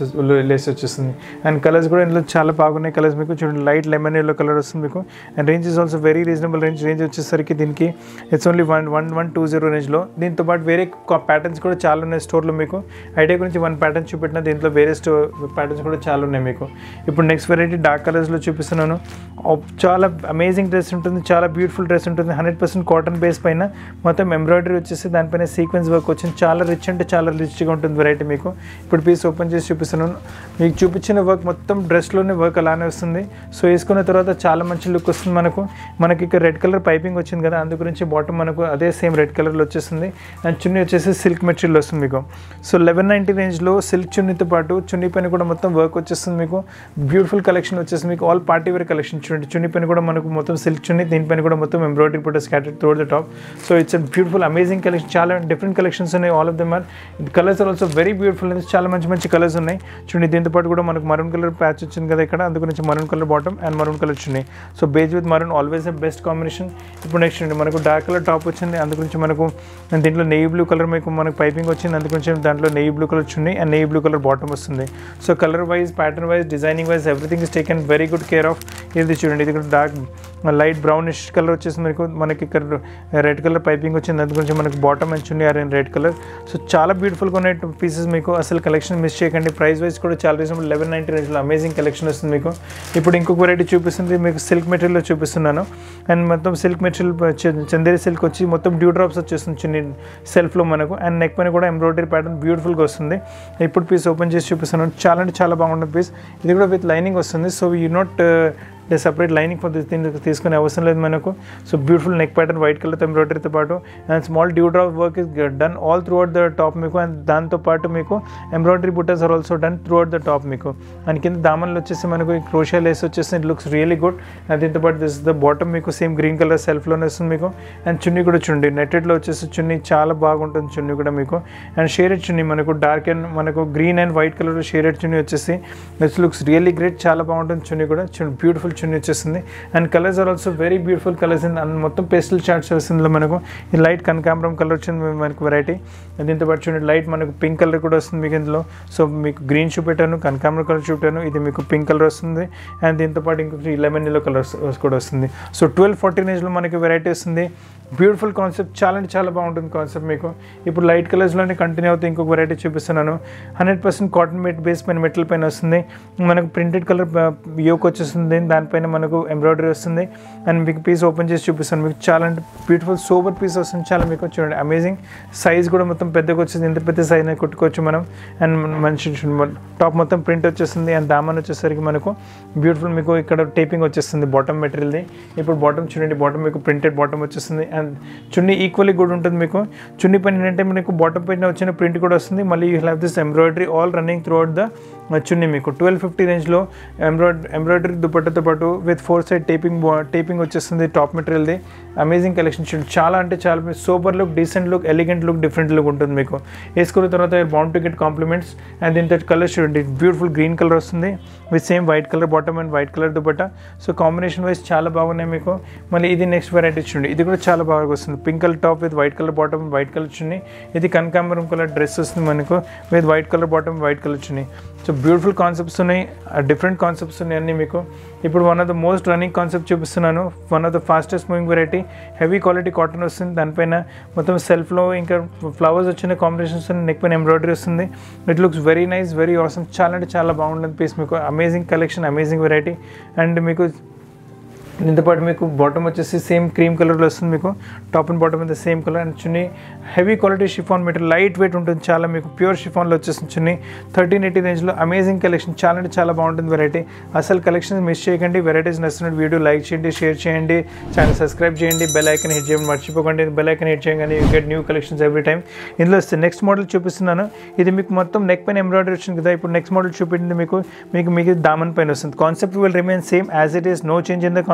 లేస్ వచ్చేస్తుంది. అండ్ కలర్స్ కూడా ఇందులో చాలా బాగున్నాయి కలర్స్ మీకు చూడండి. లైట్ లెమన్ ఎల్లో కలర్ వస్తుంది మీకు. And range is also very reasonable range range వచ్చేసరికి దీనికి it's only one one one two zero రేంజ్లో. దీంతో పాటు వేరే ప్యాటర్న్స్ కూడా చాలా ఉన్నాయి స్టోర్లో మీకు. ఐడియా గురించి వన్ ప్యాటర్న్ చూపెట్టిన దీంట్లో వేరే స్టో ప్యాటర్న్స్ కూడా చాలా ఉన్నాయి మీకు. ఇప్పుడు నెక్స్ట్ వెరైటీ డార్క్ కలర్స్లో చూపిస్తున్నాను. చాలా అమేజింగ్ డ్రెస్ ఉంటుంది, చాలా బ్యూటిఫుల్ డ్రెస్ ఉంటుంది. హండ్రెడ్ పర్సెంట్ కాటన్ బేస్ పైన మొత్తం ఎంబ్రాయిడరీ వచ్చేసి దానిపైన సీక్వెన్స్ వర్క్ వచ్చింది. చాలా రిచ్ అంటే చాలా రిచ్గా ఉంటుంది వెరైటీ మీకు. ఇప్పుడు పీస్ ఓపెన్ చేసి చూపిస్తున్నాను. మీకు చూపించిన వర్క్ మొత్తం డ్రెస్లోనే వర్క్ అలానే వస్తుంది. సో వేసుకున్న తర్వాత చాలా మంచి లుక్ వస్తుంది మనకు. మనకి ఇక్కడ రెడ్ కలర్ పైపింగ్ వచ్చింది కదా, అందు గురించి బాటమ్ మనకు అదే సేమ్ రెడ్ కలర్లో వచ్చేస్తుంది. అండ్ చున్నీ వచ్చేసి సిల్క్ మెటీరియల్ వస్తుంది మీకు. సో లెవెన్ నైంటీ రేంజ్లో సిల్క్ చున్నీతో పాటు చున్నీ పైన కూడా మొత్తం వర్క్ వచ్చేస్తుంది మీకు. బ్యూటిఫుల్ కలెక్షన్ వచ్చేస్తుంది మీకు. ఆల్ పార్టీ వేర్ కలెక్షన్ చూడండి. చున్నీ పైన కూడా మనకు మొత్తం సిల్క్ చున్నీ, దీనిపైన కూడా మొత్తం ఎంబ్రాయిడరీ కూడా scattered through the top. So it's a beautiful amazing collection. చాలా డిఫరెంట్ కలెక్షన్స్ ఉన్నాయి. All of them are colours are also very beautiful. చాలా మంచి మంచి కలర్స్ ఉన్నాయి చూడండి. దీంతో పాటు కూడా మనకు మరూన్ కలర్ ప్యాచ్ వచ్చింది కదా ఇక్కడ, అందు గురించి maroon colour bottom and maroon colour chunni. So beige with maroon always a best combination. ఇప్పుడు నెక్స్ట్ అండి మనకు డార్క్ కలర్ టాప్ వచ్చింది, అందు గురించి మనకు దీంట్లో నెయ్యి బ్లూ కలర్ మీకు మనకు పైపింగ్ వచ్చింది, అందు గురించి దాంట్లో navy blue colour chunni and navy blue colour bottom వస్తుంది. So colour wise, pattern wise, designing wise everything is taken very good care of. ఇది చూడండి, ఇది డార్క్ లైట్ బ్రౌనిష్ కలర్ వచ్చేసి మీకు మనకి ఇక్కడ రెడ్ కలర్ పైపింగ్ వచ్చింది, అందు గురించి మనకు bottom and chunni are in red colour. So చాలా బ్యూటిఫుల్గా ఉన్నాయి పీసెస్ మీకు. అసలు కలెక్షన్ మిస్ చేయకండి. ప్రైస్ వైజ్ కూడా చాలా రీజనబుల్. లెవెన్ నైంటీ రేంజ్లో అమేజింగ్ కలెక్షన్ వస్తుంది మీకు. ఇప్పుడు ఇంకొక వెరైటీ చూపిస్తుంది మీకు, సిల్క్ మెటీరియల్లో చూపిస్తున్నాను. అండ్ మొత్తం సిల్క్ మెటీరియల్ చందేరి సిల్క్ వచ్చి మొత్తం డ్యూ డ్రాప్స్ వచ్చేస్తుంది చిన్ని సెల్ఫ్లో మనకు. అండ్ నెక్ పైన కూడా ఎంబ్రాయిడరీ ప్యాటర్న్ బ్యూటిఫుల్గా వస్తుంది. ఇప్పుడు పీస్ ఓపెన్ చేసి చూపిస్తున్నాను. చాలా అంటే చాలా బాగుంటుంది పీస్. ఇది కూడా విత్ లైనింగ్ వస్తుంది. So you not they separate lining for this దీనికి తీసుకునే అవసరం లేదు మనకు. So beautiful neck pattern white కలర్తో ఎంబ్రాయిడరీతో పాటు and small dew drop work is done all through out the top మీకు. అండ్ దాంతోపాటు మీకు ఎంబ్రాయిడరీ బుట్టర్స్ are also done through out the top మీకు. అండ్ కింద దామన్లు వచ్చేసి మనకు క్రోషియా లేస్ వచ్చేసి it looks really good. And దీంతో పాటు దిస్ ద బాటమ్ మీకు సేమ్ గ్రీన్ కలర్ సెల్ఫ్లోనే వస్తుంది మీకు. అండ్ చున్నీ కూడా చూడండి, నెట్టెడ్లో వచ్చేసి చున్నీ చాలా బాగుంటుంది చున్నీ కూడా మీకు. అండ్ షేడెడ్ చున్నీ మనకు డార్క్ అండ్ మనకు green and white colour shaded chunni వచ్చేసి ఇట్స్ లుక్స్ రియలీ గ్రేట్. చాలా బాగుంటుంది చున్నీ కూడా. బ్యూటిఫుల్ చున్నీ వచ్చేస్తుంది. And colours are also very beautiful colours. And మొత్తం పేస్టల్ చార్ట్స్ వస్తుంది మనకు. ఈ లైట్ కనకాంబరం కలర్ వచ్చింది మనకు వెరైటీ. దీంతో పాటు చూడండి లైట్ మనకు పింక్ కలర్ కూడా వస్తుంది మీకు ఇందులో. సో మీకు గ్రీన్ చూపెట్టాను, కనకాంబరం కలర్ చూపెట్టాను, ఇది మీకు పింక్ కలర్ వస్తుంది. అండ్ దీంతో పాటు ఇంకొక లెమన్ ఎల్లో కలర్స్ కూడా వస్తుంది. సో ట్వెల్వ్ ఫార్టీ రేంజ్లో మనకి వెరైటీ వస్తుంది. బ్యూటిఫుల్ కాన్సెప్ట్, చాలా అంటే చాలా బాగుంటుంది కాన్సెప్ట్ మీకు. ఇప్పుడు లైట్ కలర్స్లోనే కంటిన్యూ అవుతుంది. ఇంకొక వెరైటీ చూపిస్తున్నాను. Hundred percent cotton mat base పైన మెటల్ పైన వస్తుంది మనకు. ప్రింటెడ్ కలర్ యోక్ వచ్చేస్తుంది, దానిపైన మనకు ఎంబ్రాయిడరీ వస్తుంది. అండ్ మీకు పీస్ ఓపెన్ చేసి చూపిస్తాను మీకు. చాలా అంటే బ్యూటిఫుల్ సోబర్ పీస్ వస్తుంది చాలా మీకు. చూడండి అమేజింగ్ సైజ్ కూడా మొత్తం పెద్దగా వచ్చేసి, ఎంత పెద్ద సైజ్ అయినా కుట్టుకోవచ్చు మనం. అండ్ మంచి టాప్ మొత్తం ప్రింట్ వచ్చేస్తుంది. అండ్ దామన్ వచ్చేసరికి మనకు బ్యూటిఫుల్ మీకు ఇక్కడ టేపింగ్ వచ్చేస్తుంది బాటమ్ మెటీరియల్ది. ఇప్పుడు బాటమ్ చూడండి, బాటమ్ మీకు ప్రింటెడ్ బాటమ్ వచ్చేస్తుంది. అండ్ చున్నీ ఈక్వల్లీ గుడ్ ఉంటుంది మీకు. చున్నీ పైన ఏంటంటే మీకు బాటమ్ పైన వచ్చిన ప్రింట్ కూడా వస్తుంది. మళ్ళీ you have this embroidery all running through out the chunni మీకు. ట్వెల్వ్ ఫిఫ్టీ రేంజ్లో ఎంబ్రాయిడ్ ఎంబ్రాయిడరీ దుపట్టాతో పాటు with four side taping taping వచ్చేస్తుంది టాప్ మెటీరియల్ది. అమేజింగ్ కలెక్షన్ చూడండి. చాలా అంటే చాలా super look, decent look, elegant look, different look ఉంటుంది మీకు. వేసుకున్న తర్వాత bound to get compliments. And దీంతో కలర్ చూడండి, బ్యూటిఫుల్ గ్రీన్ కలర్ వస్తుంది with same white colour bottom and white colour dupatta. So combination wise చాలా బాగున్నాయి మీకు. మళ్ళీ ఇది నెక్స్ట్ వెరైటీ చూడండి, ఇది కూడా చాలా బాగా వస్తుంది. Pink colour top with white colour bottom, white colour chunni. ఇది కనకాంబరం కలర్ డ్రెస్ వస్తుంది మనకు with white colour bottom, white colour chunni. So beautiful concepts ఉన్నాయి, డిఫరెంట్ కాన్సెప్ట్స్ ఉన్నాయి అన్నీ మీకు. ఇప్పుడు one of the most running concept చూపిస్తున్నాను. One of the fastest moving variety, heavy quality cotton వస్తుంది. దానిపైన మొత్తం సెల్ఫ్లో ఇంకా ఫ్లవర్స్ వచ్చిన కాంబినేషన్స్, నెక్ పైన ఎంబ్రాయిడరీ వస్తుంది. It looks very nice, very awesome. చాలా అంటే చాలా బాగుంటుంది పీస్ మీకు. Amazing collection, amazing variety. And మీకు దీంతో పాటు మీకు బాటమ్ వచ్చేసి సేమ్ క్రీమ్ కలర్లో వస్తుంది మీకు. టాప్ అండ్ బాటమ్ అయితే same colour. And chunni heavy quality chiffon material, light weight ఉంటుంది చాలా మీకు. ప్యూర్ షిఫాన్లో వచ్చేస్తుంది చున్నీ. థర్టీన్ ఎయిటీ రేంజ్లో అమేజింగ్ కలెక్షన్. చాలా అంటే చాలా బాగుంటుంది వెరైటీ. అసలు కలెక్షన్ మిస్ చేయకండి. వెరైటీస్ నచ్చినట్టు వీడియో లైక్ చేయండి, షేర్ చేయండి, ఛానల్ సబ్స్క్రైబ్ చేయండి, బెల్ ఐకన్ హిట్ చేయడం మర్చిపోకండి. బెల్ ఐకన్ హిట్ చేయగానే you get new collections every time. ఇందులో నెక్స్ట్ మోడల్ చూపిస్తున్నాను. ఇది మీకు మొత్తం నెక్ పైన ఎంబ్రాయిడరీ వచ్చింది కదా. ఇప్పుడు నెక్స్ట్ మోడల్ చూపించింది మీకు మీకు మీకు దామన్ పైన వస్తుంది. Concept will remain same as it is, no change in the concept.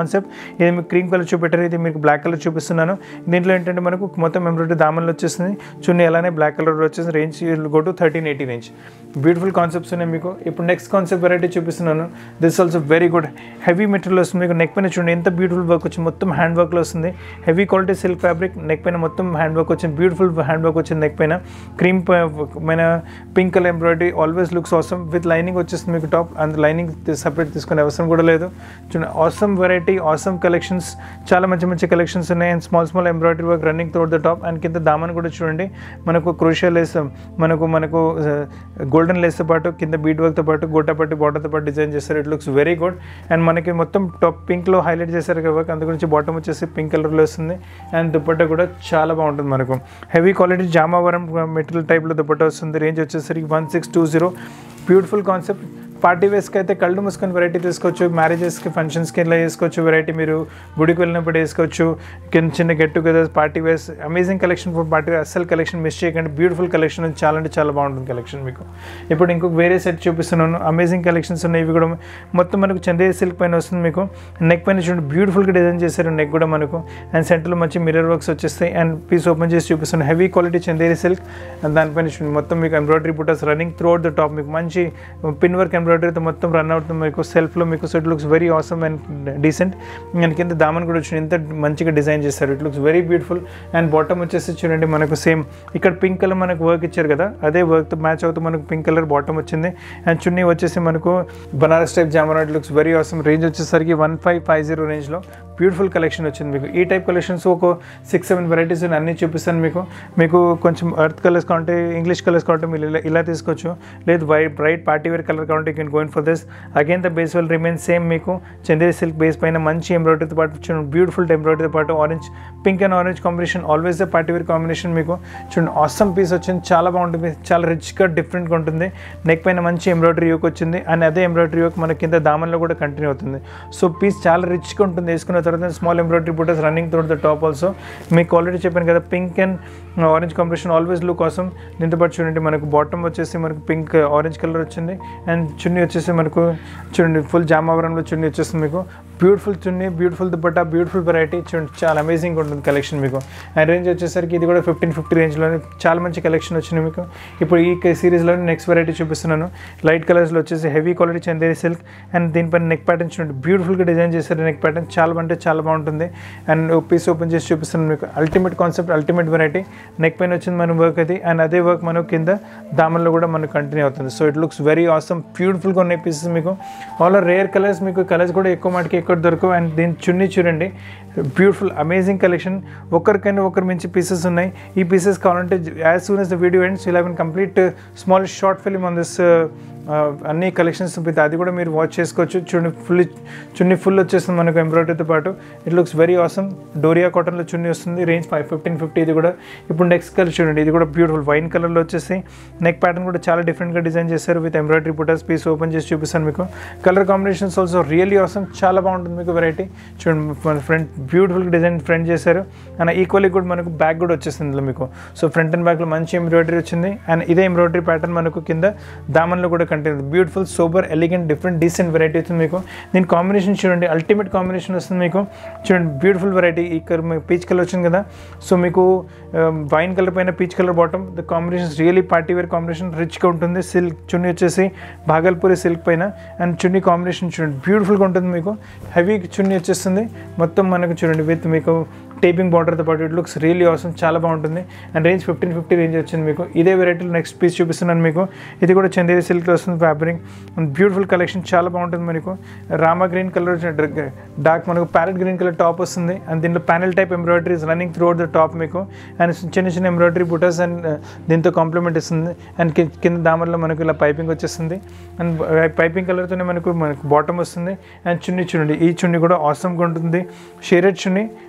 Concept. ఇది మీకు క్రీమ్ కలర్ చూపెట్టారు, ఇది మీకు బ్లాక్ కలర్ చూపిస్తున్నాను. దీంట్లో ఏంటంటే మనకు మొత్తం ఎంబ్రాయిడరీ దామన్లు వచ్చేస్తుంది, చున్నీ అలానే బ్లాక్ కలర్ వచ్చేసి range go to thirteen eighty range. Beautiful concepts ఉన్నాయి మీకు. ఇప్పుడు నెక్స్ట్ కాన్సెప్ట్ వెరైటీ చూపిస్తున్నాను. This also very good heavy material వస్తుంది మీకు. నెక్ పైన చూడండి ఎంత బ్యూటిఫుల్ వర్క్ వచ్చింది, మొత్తం హ్యాండ్ వర్క్లో వస్తుంది. Heavy quality silk fabric, neck పైన మొత్తం హ్యాండ్ వర్క్ వచ్చింది, బ్యూటిఫుల్ హ్యాండ్ వర్క్ వచ్చింది నెక్ పైన. క్రీమ్ పైన pink colour embroidery always looks awesome. With lining వచ్చేస్తుంది మీకు టాప్, అండ్ లైనింగ్ సపరేట్ తీసుకునే అవసరం కూడా లేదు. చూడండి ఆసమ్ వెరైటీ, ఆసమ్ కలెక్షన్స్, చాలా మంచి మంచి కలెక్షన్స్ ఉన్నాయి. And small small embroidery work running throughout the top. And కింద దామన్ కూడా చూడండి మనకు క్రోషియా లేస్, మనకు మనకు గోల్డెన్ లేస్తో పాటు కింద బీడ్ వర్క్తో పాటు గోటాపట్టి బార్డర్తో పాటు డిజైన్ చేస్తారు. It looks very good. And మనకి మొత్తం టాప్ పింక్లో హైలైట్ చేశారు కదా వర్క్, అందు గురించి బాటమ్ వచ్చేసి పింక్ కలర్లో వస్తుంది. అండ్ దుపట్టా కూడా చాలా బాగుంటుంది మనకు. హెవీ క్వాలిటీ జామావరం మెటీరియల్ టైప్లో దుపట్టా వస్తుంది. రేంజ్ వచ్చేసరికి one six two zero. Beautiful concept. Party వేస్కి అయితే కళ్ళు మూసుకొని వెరైటీ తీసుకోవచ్చు, మ్యారేజెస్కి ఫంక్షన్స్కి ఇలా వేసుకోవచ్చు వెరైటీ. మీరు గుడికి వెళ్ళినప్పుడు వేసుకోవచ్చు, కింద చిన్న get togethers, party wears. Amazing collection for party wear. అస్సలు కలెక్షన్ మిస్ చేయకండి, బ్యూటిఫుల్ కలెక్షన్, చాలా అంటే చాలా బాగుంటుంది కలెక్షన్ మీకు. ఇప్పుడు ఇంకొక వేరే సెట్ చూపిస్తున్నాను. అమేజింగ్ కలెక్షన్స్ ఉన్నాయి. ఇవి కూడా మొత్తం మనకు చందేరి సిల్క్ పైన వస్తుంది మీకు. నెక్ పైన చూడండి బ్యూటిఫుల్గా డిజైన్ చేశారు నెక్ కూడా మనకు. అండ్ సెంటర్లో మంచి మిర్రర్ వర్క్స్ వచ్చేస్తాయి. అండ్ పీస్ ఓపెన్ చేసి చూపిస్తున్నాను. Heavy quality Chanderi silk, and దానిపైన చూడండి మొత్తం మీకు embroidery buttas running through out the top. మీకు మంచి పిన్ వర్క్ ఎంబ్రాయిడరీతో మొత్తం రన్ అవుతుంది మీకు సెల్ఫ్లో మీకు. So it looks very awesome and decent. And కింద దామన్ కూడా వచ్చింది, ఎంత మంచిగా డిజైన్ చేస్తారు. It looks very beautiful. And bottom వచ్చేసి చూడండి మనకు సేమ్ ఇక్కడ పింక్ కలర్ మనకు వర్క్ ఇచ్చారు కదా, అదే వర్క్తో మ్యాచ్ అవుతూ మనకు పింక్ కలర్ బాటమ్ వచ్చింది. అండ్ చున్నీ వచ్చేసి మనకు బనారస్ టైప్ జామరా. It looks very awesome. Range వచ్చేసరికి వన్ ఫైవ్ ఫైవ్ జీరో రేంజ్లో బ్యూటిఫుల్ కలెక్షన్ వచ్చింది మీకు. ఈ టైప్ కలెక్షన్స్ ఒక సిక్స్ సెవెన్ వెరైటీస్ అన్నీ చూపిస్తాను మీకు. మీకు కొంచెం ఎర్త్ కలర్స్ కావాలంటే, ఇంగ్లీష్ కలర్స్ కావాలంటే మీరు ఇలా ఇలా తీసుకోవచ్చు. లేదు white bright party wear colour కావాలంటే you can going for this. Again the base will remain same మీకు. చందేరి సిల్క్ బేస్ పైన మంచి ఎంబ్రాయిడరీతో పాటు చూడండి బ్యూటిఫుల్ ఎంబ్రాయిడరీతో పాటు orange, pink and orange combination, always the party wear combination మీకు. చూడండి ఆసమ్ పీస్ వచ్చింది, చాలా బాగుంటుంది, చాలా రిచ్గా డిఫరెంట్గా ఉంటుంది. నెక్ పైన మంచి ఎంబ్రాయిడరీ యోక్ వచ్చింది. అండ్ అదే ఎంబ్రాయిడరీ యోక్ మన కింద దామన్లో కూడా కంటిన్యూ అవుతుంది. సో పీస్ చాలా రిచ్గా ఉంటుంది. వేసుకున్న తర్వాత small embroidery buttas running through the top also. మీకు ఆల్రెడీ చెప్పాను కదా pink and orange combination always look కోసం. దీంతో పాటు చూడండి మనకు బాటమ్ వచ్చేసి మనకు పింక్ ఆరెంజ్ కలర్ వచ్చింది. అండ్ చున్నీ వచ్చేసి మనకు చూడండి ఫుల్ జామావరంలో చున్నీ వచ్చేస్తుంది మీకు. Beautiful chunni, beautiful dupatta, beautiful variety. చూడండి చాలా అమేజింగ్ ఉంటుంది కలెక్షన్ మీకు. అండ్ రేంజ్ వచ్చేసరికి ఇది కూడా ఫిఫ్టీన్ ఫిఫ్టీ రేంజ్లో చాలా మంచి కలెక్షన్ వచ్చింది మీకు. ఇప్పుడు ఈ సిరీస్లో నెక్స్ట్ వెరైటీ చూపిస్తున్నాను. లైట్ కలర్స్లో వచ్చేసి heavy quality Chanderi silk. And దీనిపైన నెక్ ప్యాటర్న్ చూడండి బ్యూటిఫుల్గా డిజైన్ చేశారు. నెక్ ప్యాటర్న్ చాలా అంటే చాలా బాగుంటుంది. అండ్ పీస్ ఓపెన్ చేసి చూపిస్తున్నాను మీకు. Ultimate concept, ultimate variety. Neck పైన వచ్చింది మన వర్క్ అది. అండ్ అదే వర్క్ మనకు కింద దామన్లో కూడా మనకు కంటిన్యూ అవుతుంది. So it looks very awesome, బ్యూటిఫుల్గా ఉన్నాయి పీసెస్ మీకు. ఆల్ ఆర్ రేర్ కలర్స్ మీకు. కలర్స్ కూడా ఎక్కువ మాటికి ఎక్కువ దొరకవు. అండ్ దీని చున్నీ చూడండి బ్యూటిఫుల్ అమేజింగ్ కలెక్షన్. ఒకరికైనా ఒకరి మించి పీసెస్ ఉన్నాయి. ఈ పీసెస్ కావాలంటే as soon as the video ends you'll have a complete uh, small short film on this uh, అన్ని కలెక్షన్స్ విత్ అది కూడా మీరు వాచ్ చేసుకోవచ్చు. చూడండి ఫుల్ చున్నీ ఫుల్ వచ్చేస్తుంది మనకు ఎంబ్రాయిడరీతో పాటు. It looks very awesome. డోరియా కాటన్లో చున్నీ వస్తుంది. రేంజ్ ఫైవ్ ఫిఫ్టీన్ ఫిఫ్టీ ఇది కూడా. ఇప్పుడు నెక్స్ట్ కలర్ చూడండి, ఇది కూడా బ్యూటిఫుల్ వైన్ కలర్లో వచ్చేసి నెక్ ప్యాటర్న్ కూడా చాలా డిఫరెంట్గా డిజైన్ చేశారు విత్ ఎంబ్రాయిడరీ బుటాస్. పీస్ ఓపెన్ చేసి చూపిస్తాను మీకు. Colour combinations also really awesome, చాలా బాగుంటుంది మీకు వెరైటీ. చూడండి మన ఫ్రంట్ బ్యూటిఫుల్ డిజైన్ ఫ్రంట్ చేశారు. అండ్ ఈక్వల్లీ కూడా మనకు బ్యాక్ కూడా వచ్చేసింది ఇందులో మీకు. సో ఫ్రంట్ అండ్ బ్యాక్లో మంచి ఎంబ్రాయిడరీ వచ్చింది. అండ్ ఇదే ఎంబ్రాయిడరీ ప్యాటర్న్ మనకు కింద దామన్లో కూడా continue. Beautiful super elegant different decent variety వస్తుంది మీకు. దీని కాంబినేషన్ చూడండి అల్టిమేట్ కాంబినేషన్ వస్తుంది మీకు. చూడండి బ్యూటిఫుల్ వెరైటీ. ఈ కలర్ పీచ్ కలర్ వచ్చింది కదా, సో మీకు వైన్ కలర్ పైన peach colour bottom. The combination really party wear combination, రిచ్గా ఉంటుంది. సిల్క్ చున్నీ వచ్చేసి భాగల్పూరి సిల్క్ పైన. అండ్ చున్నీ కాంబినేషన్ చూడండి బ్యూటిఫుల్గా ఉంటుంది మీకు. హెవీ చున్నీ వచ్చేస్తుంది మొత్తం మనకు చూడండి విత్ మీకు టేపింగ్ బార్డర్తో పాటు. ఇట్ లుక్స్ రియల్లీ ఆసమ్, చాలా బాగుంటుంది. And range fifteen fifty range వచ్చింది మీకు. ఇదే వెరైటీలో నెక్స్ట్ పీస్ చూపిస్తున్నాను మీకు. ఇది కూడా చందేరి సిల్క్లో వస్తుంది ఫ్యాబ్రిక్. అండ్ బ్యూటిఫుల్ కలెక్షన్, చాలా బాగుంటుంది మనకు. రామా గ్రీన్ కలర్ డార్క్ మనకు ప్యారెట్ గ్రీన్ కలర్ టాప్ వస్తుంది. అండ్ దీంట్లో panel type embroideries running through out the top మీకు. అండ్ చిన్న చిన్న ఎంబ్రాయిడరీ బుటాస్ అండ్ దీంతో కాంప్లిమెంట్ ఇస్తుంది. అండ్ కింద దామర్లో మనకు ఇలా పైపింగ్ వచ్చేస్తుంది. అండ్ పైపింగ్ కలర్తోనే మనకు మనకు బాటమ్ వస్తుంది. అండ్ చున్నీ చూడండి, ఈ చున్నీ కూడా ఆసమ్గా ఉంటుంది. షేరెడ్ చున్నీ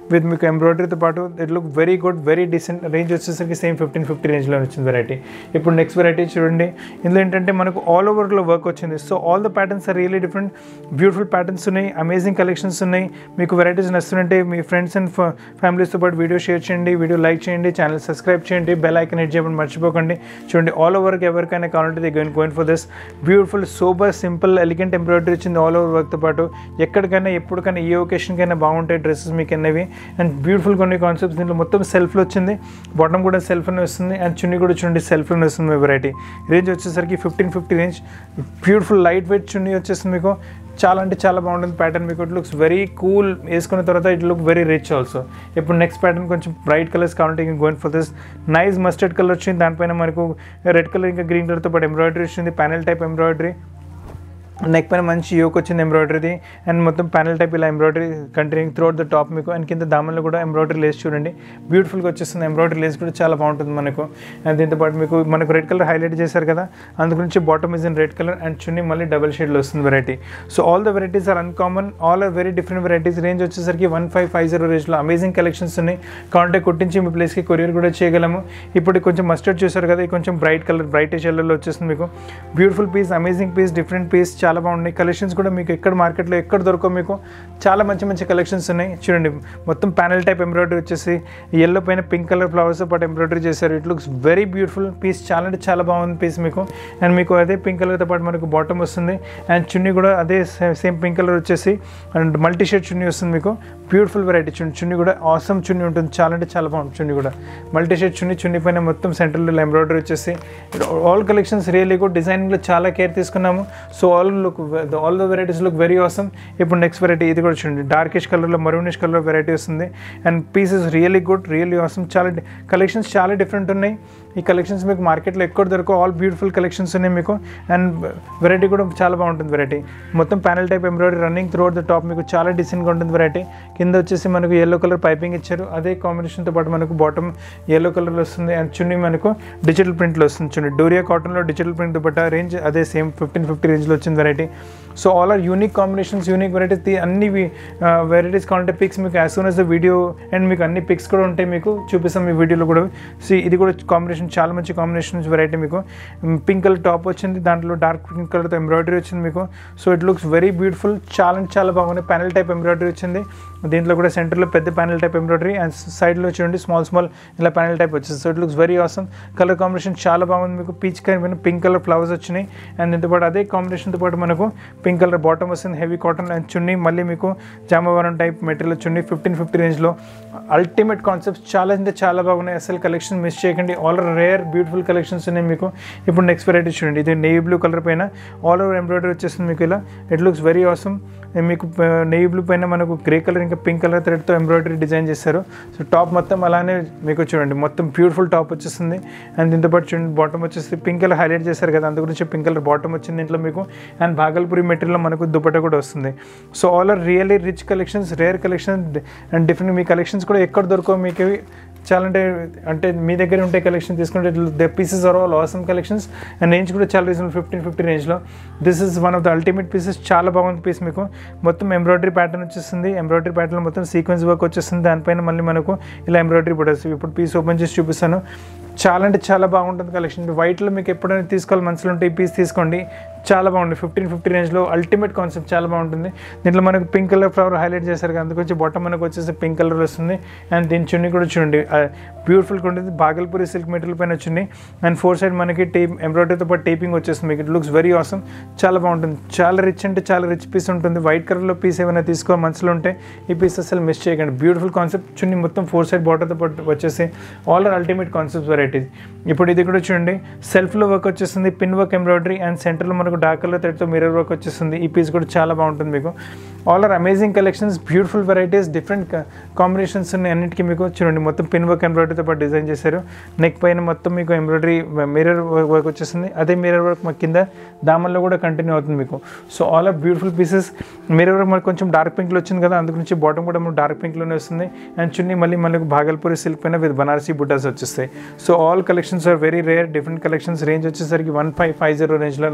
విత్ మీకు ఎంబ్రాయిడరీతో పాటు it look very good, very decent. Range వచ్చేసరికి సేమ్ ఫిఫ్టీన్ ఫిఫ్టీ రేంజ్లో వచ్చింది వెరైటీ. ఇప్పుడు నెక్స్ట్ వెరైటీ చూడండి. ఇందులో ఏంటంటే మనకు ఆల్ ఓవర్లో వర్క్ వచ్చింది. So all the patterns are really different, beautiful patterns ఉన్నాయి, అమేజింగ్ కలెక్షన్స్ ఉన్నాయి. మీకు వెరైటీస్ నచ్చుతుంటే మీ ఫ్రెండ్స్ అండ్ ఫ్యామిలీస్తో పాటు వీడియో షేర్ చేయండి, వీడియో లైక్ చేయండి, ఛానల్ సబ్స్క్రైబ్ చేయండి, బెల్ ఐకన్ హిట్ చేయడం మర్చిపోకండి. చూడండి ఆల్ ఓవర్కి ఎవరికైనా కావాలంటే going going for this beautiful super simple elegant embroidery వచ్చింది ఆల్ ఓవర్ వర్క్తో పాటు. ఎక్కడికైనా ఎప్పటికైనా ఏ ఒకేషన్కైనా బాగుంటాయి డ్రెస్సెస్ మీకు అన్నవి. అండ్ బ్యూటిఫుల్ కొన్ని కాన్సెప్ట్స్. దీంట్లో మొత్తం సెల్ఫ్లో వచ్చింది, బాటమ్ కూడా సెల్ఫ్లోనే వస్తుంది, అండ్ చున్నీ కూడా చూడండి సెల్ఫ్లోనే వస్తుంది. వెరైటీ రేంజ్ వచ్చేసరికి fifteen fifty range. Beautiful light weight చున్నీ వచ్చేస్తుంది మీకు. చాలా అంటే చాలా బాగుంటుంది ప్యాటర్న్ మీకు. ఇట్ లుక్స్ వెరీ కూల్, వేసుకున్న తర్వాత it look very rich also. ఇప్పుడు నెక్స్ట్ ప్యాటర్న్ కొంచెం బ్రైట్ కలర్స్ కావాలంటే ఇంకా going for this nice mustard colour వచ్చింది. దానిపైన మనకు రెడ్ కలర్ ఇంకా గ్రీన్ కలర్తో పాటు ఎంబ్రాయిడరీ వచ్చింది, ప్యానెల్ టైప్ ఎంబ్రాయిడరీ. నెక్ పైన మంచి యోక్ వచ్చింది ఎంబ్రాయిడరీది, అండ్ మొత్తం ప్యానెల్ టైప్ ఇలా embroidery continuing throughout the top మీకు. అండ్ కింద దామన్లో కూడా ఎంబ్రాయిడరీ లేస్ చూడండి బ్యూటిఫుల్గా వచ్చేస్తుంది. ఎంబ్రాయిడరీ లేస్ కూడా చాలా బాగుంటుంది మనకు. అండ్ దీంతో పాటు మీకు మనకు రెడ్ కలర్ హైలైట్ చేశారు కదా, అందుగురించి bottom is in red colour and చున్నీ మళ్ళీ డబల్ షేడ్లో వస్తుంది variety. So all the varieties are uncommon, all are very different varieties. Range వచ్చేసరికి వన్ ఫైవ్ ఫైవ్ జీరో రేంజ్లో అమేజింగ్ కలెక్షన్స్ ఉన్నాయి. కాంటాక్ట్ కొట్టించి మీ ప్లేస్కి కొరియర్ కూడా చేయగలము. ఇప్పుడు కొంచెం మస్టర్డ్ చూసారు కదా, ఇది కొంచెం బ్రైట్ కలర్ బ్రైటిష్ ఎల్లోలో వచ్చేస్తుంది మీకు. Beautiful piece, amazing piece, different piece, చాలా బాగున్నాయి. కలెక్షన్స్ కూడా మీకు ఎక్కడ మార్కెట్లో ఎక్కడ దొరకవు మీకు. చాలా మంచి మంచి కలెక్షన్స్ ఉన్నాయి. చూడండి మొత్తం ప్యానెల్ టైప్ ఎంబ్రాయిడరీ వచ్చేసి ఎల్లో పైన పింక్ కలర్ ఫ్లవర్స్తో పాటు ఎంబ్రాయిడరీ చేశారు. It looks very beautiful piece, చాలా అంటే చాలా బాగుంది పీస్ మీకు. అండ్ మీకు అదే పింక్ కలర్తో పాటు మనకు బాటమ్ వస్తుంది, అండ్ చున్నీ కూడా అదే సేమ్ పింక్ కలర్ వచ్చేసి అండ్ మల్టీ షేడ్ చున్నీ వస్తుంది మీకు. Beautiful variety. చున్నీ చున్నీ కూడా ఆసమ్ చున్నీ ఉంటుంది, చాలా అంటే చాలా బాగుంటుంది చున్నీ కూడా. మల్టీ షేడ్ చున్నీ, చున్నీ పైన మొత్తం సెంటర్లో ఎంబ్రాయిడరీ వచ్చేసి. All collections really good. డిజైనింగ్లో చాలా కేర్ తీసుకున్నాము. So all look all the varieties look very awesome. ఇప్పుడు నెక్స్ట్ వెరైటీ ఇది కూడా చూడండి, డార్కిష్ కలర్లో మరూనిష్ కలర్ వెరైటీ వస్తుంది. And pieces really good, really awesome. చాలా కలెక్షన్స్ చాలా డిఫరెంట్ ఉన్నాయి. ఈ కలెక్షన్స్ మీకు మార్కెట్లో ఎక్కడ దొరకవు. ఆల్ బ్యూటిఫుల్ కలెక్షన్స్ ఉన్నాయి మీకు. అండ్ వెరైటీ కూడా చాలా బాగుంటుంది వెరైటీ. మొత్తం panel type embroidery running through out the top మీకు. చాలా డీసెంట్గా ఉంటుంది వెరైటీ. కింద వచ్చేసి మనకు ఎల్లో కలర్ పైపింగ్ ఇచ్చారు, అదే కాంబినేషన్తో పాటు మనకు బాటమ్ ఎల్లో కలర్లో వస్తుంది. అండ్ చున్నీ మనకు డిజిటల్ ప్రింట్లో వస్తుంది. చూడండి డోరియా కాటన్లో డిజిటల్ ప్రింట్ దుపట్టా. రేంజ్ అదే సేమ్ ఫిఫ్టీన్ ఫిఫ్టీ రేంజ్లో వచ్చింది variety. So all are unique combinations, unique varieties. అన్ని వెరైటీస్ కావాలంటే పిక్స్ మీకు as soon as the video and మీకు అన్ని పిక్స్ కూడా ఉంటాయి, మీకు చూపిస్తాం ఈ వీడియోలో కూడా. సో ఇది కూడా కాంబినేషన్ చాలా మంచి కాంబినేషన్ వెరైటీ మీకు. పింక్ కలర్ టాప్ వచ్చింది, దాంట్లో డార్క్ పింక్ కలర్తో ఎంబ్రాయిడరీ వచ్చింది మీకు. So it looks very beautiful, చాలా అంటే చాలా బాగుంది. ప్యానెల్ టైప్ ఎంబ్రాయిడరీ వచ్చింది, దీంట్లో కూడా సెంటర్లో పెద్ద ప్యానెల్ టైప్ ఎంబ్రాయిడరీ అండ్ సైడ్లో చూడండి స్మాల్ స్మాల్ ఇలా ప్యానెల్ టైప్ వచ్చింది. So it looks very awesome. Colour combination చాలా బాగుంది మీకు. Peach colour pink colour flowers వచ్చినాయి. అండ్ దీంతో పాటు అదే కాంబినేషన్తో పాటు మనకు పింక్ కలర్ బాటమ్ వస్తుంది, హెవీ కాటన్. అండ్ చున్నీ మళ్ళీ మీకు జామవరం టైప్ మెటీరియల్ చున్నీ ఫిఫ్టీన్ ఫిఫ్టీ రేంజ్లో. అల్టిమేట్ కాన్సెప్ట్స్ చాలా అంటే చాలా బాగున్నాయి. అసలు కలెక్షన్ మిస్ చేయకండి. ఆల్ రేర్ బ్యూటిఫుల్ కలెక్షన్స్ ఉన్నాయి మీకు. ఇప్పుడు నెక్స్ట్ వెరైటీ చూడండి, ఇది నేవీ బ్లూ కలర్ పైన ఆల్ ఓవర్ ఎంబ్రాయిడరీ వచ్చేస్తుంది మీకు ఇలా. It looks very awesome. మీకు నేవీ బ్లూ పైన మనకు గ్రే కలర్ ఇంకా పింక్ కలర్ థ్రెడ్తో ఎంబ్రాయిడరీ డిజైన్ చేశారు. సో టాప్ మొత్తం అలానే మీకు చూడండి మొత్తం బ్యూటిఫుల్ టాప్ వచ్చేస్తుంది. అండ్ దీంతో పాటు చూడండి బాటమ్ వచ్చేసి పింక్ కలర్ హైలైట్ చేశారు కదా, అందు గురించి పింక్ కలర్ బాటమ్ వచ్చింది దీంట్లో మీకు. అండ్ భాగల్పూరి మెటీరియల్లో మనకు దుపట్టా కూడా వస్తుంది. So all are really rich collections, rare collections and different. మీ కలెక్షన్స్ కూడా ఎక్కడ దొరకవు మీకు. చాలా అంటే అంటే మీ దగ్గర ఉంటే కలెక్షన్ తీసుకుంటే the pieces are all awesome collections. And range కూడా చాలా రీజనబుల్, ఫిఫ్టీన్ ఫిఫ్టీ రేంజ్లో. This is one of the ultimate pieces. చాలా బాగుంది పీస్ మీకు. మొత్తం ఎంబ్రాయిడరీ ప్యాటర్న్ వచ్చేస్తుంది, ఎంబ్రాయిడరీ ప్యాటర్న్ మొత్తం సీక్వెన్స్ వర్క్ వచ్చేస్తుంది. దానిపైన మళ్ళీ మనకు ఇలా ఎంబ్రాయిడరీ బుటర్స్. ఇప్పుడు పీస్ ఓపెన్ చేసి చూపిస్తాను. చాలా అంటే చాలా బాగుంటుంది కలెక్షన్. వైట్లో మీకు ఎప్పుడైనా తీసుకోవాలి మనసులో ఉంటే ఈ పీస్ తీసుకోండి, చాలా బాగుంది. ఫిఫ్టీన్ ఫిఫ్టీ రేంజ్లో అల్టిమేట్ కాన్సెప్ట్, చాలా బాగుంటుంది. దీంట్లో మనకు పింక్ కలర్ ఫ్లవర్ హైలైట్ చేశారు, అందుకొచ్చి బాటమ్ మనకు వచ్చేసి పింక్ కలర్ వస్తుంది. అండ్ దీని చున్నీ కూడా చూడండి బ్యూటిఫుల్గా ఉంటుంది, భాగల్పూరి సిల్క్ మెటీరియల్ పైన వచ్చింది. అండ్ ఫోర్ సైడ్ మనకి టేప్ ఎంబ్రాయిడరీతో పాటు టేపింగ్ వచ్చేస్తుంది మీకు. ఇట్ లుక్స్ వెరీ ఆసమ్, చాలా బాగుంటుంది. చాలా రిచ్ అంటే చాలా రిచ్ పీస్ ఉంటుంది. వైట్ కలర్లో పీస్ ఏమైనా తీసుకో మనసులో ఉంటే ఈ పీస్ అసలు మిస్ చేయకండి. Beautiful concept. చున్నీ మొత్తం ఫోర్ సైడ్ బార్డర్తో పాటు వచ్చేసి all are ultimate concept varieties. ఇప్పుడు ఇది కూడా చూడండి సెల్ఫ్లో వర్క్ వచ్చేస్తుంది, పిన్ వర్క్ ఎంబ్రాయిడరీ. అండ్ సెంటర్లో మనకు డార్క్ కలర్ థ్రెడ్తో మిర్రర్ వర్క్ వచ్చేస్తుంది. ఈ పీస్ కూడా చాలా బాగుంటుంది మీకు. All are amazing collections, beautiful varieties, different combinations ఉన్నాయి అన్నిటికీ మీకు. చూడండి మొత్తం పిన్ వర్క్ ఎంబ్రాయిడరీతో పాటు డిజైన్ చేశారు. నెక్ పైన మొత్తం మీకు ఎంబ్రాయిడరీ మిర్రర్ వర్క్ వచ్చేస్తుంది. అదే మిర్రర్ వర్క్ మా కింద దామన్లో కూడా కంటిన్యూ అవుతుంది మీకు. So all are beautiful pieces. Mirror work మనకు కొంచెం డార్క్ పింక్లో వచ్చింది కదా, అందుగురించి బాటమ్ కూడా మనకు డార్క్ పింక్లోనే వస్తుంది. అండ్ చున్నీ మళ్ళీ మనకు భాగల్పూరి సిల్క్ పైన విత్ బనారసీ బుటాస్ వచ్చేస్తాయి. So all collections are very rare, different collections. Range వచ్చేసరికి వన్ ఫైవ్ ఫైవ్ జీరో రేంజ్లో అమేజింగ్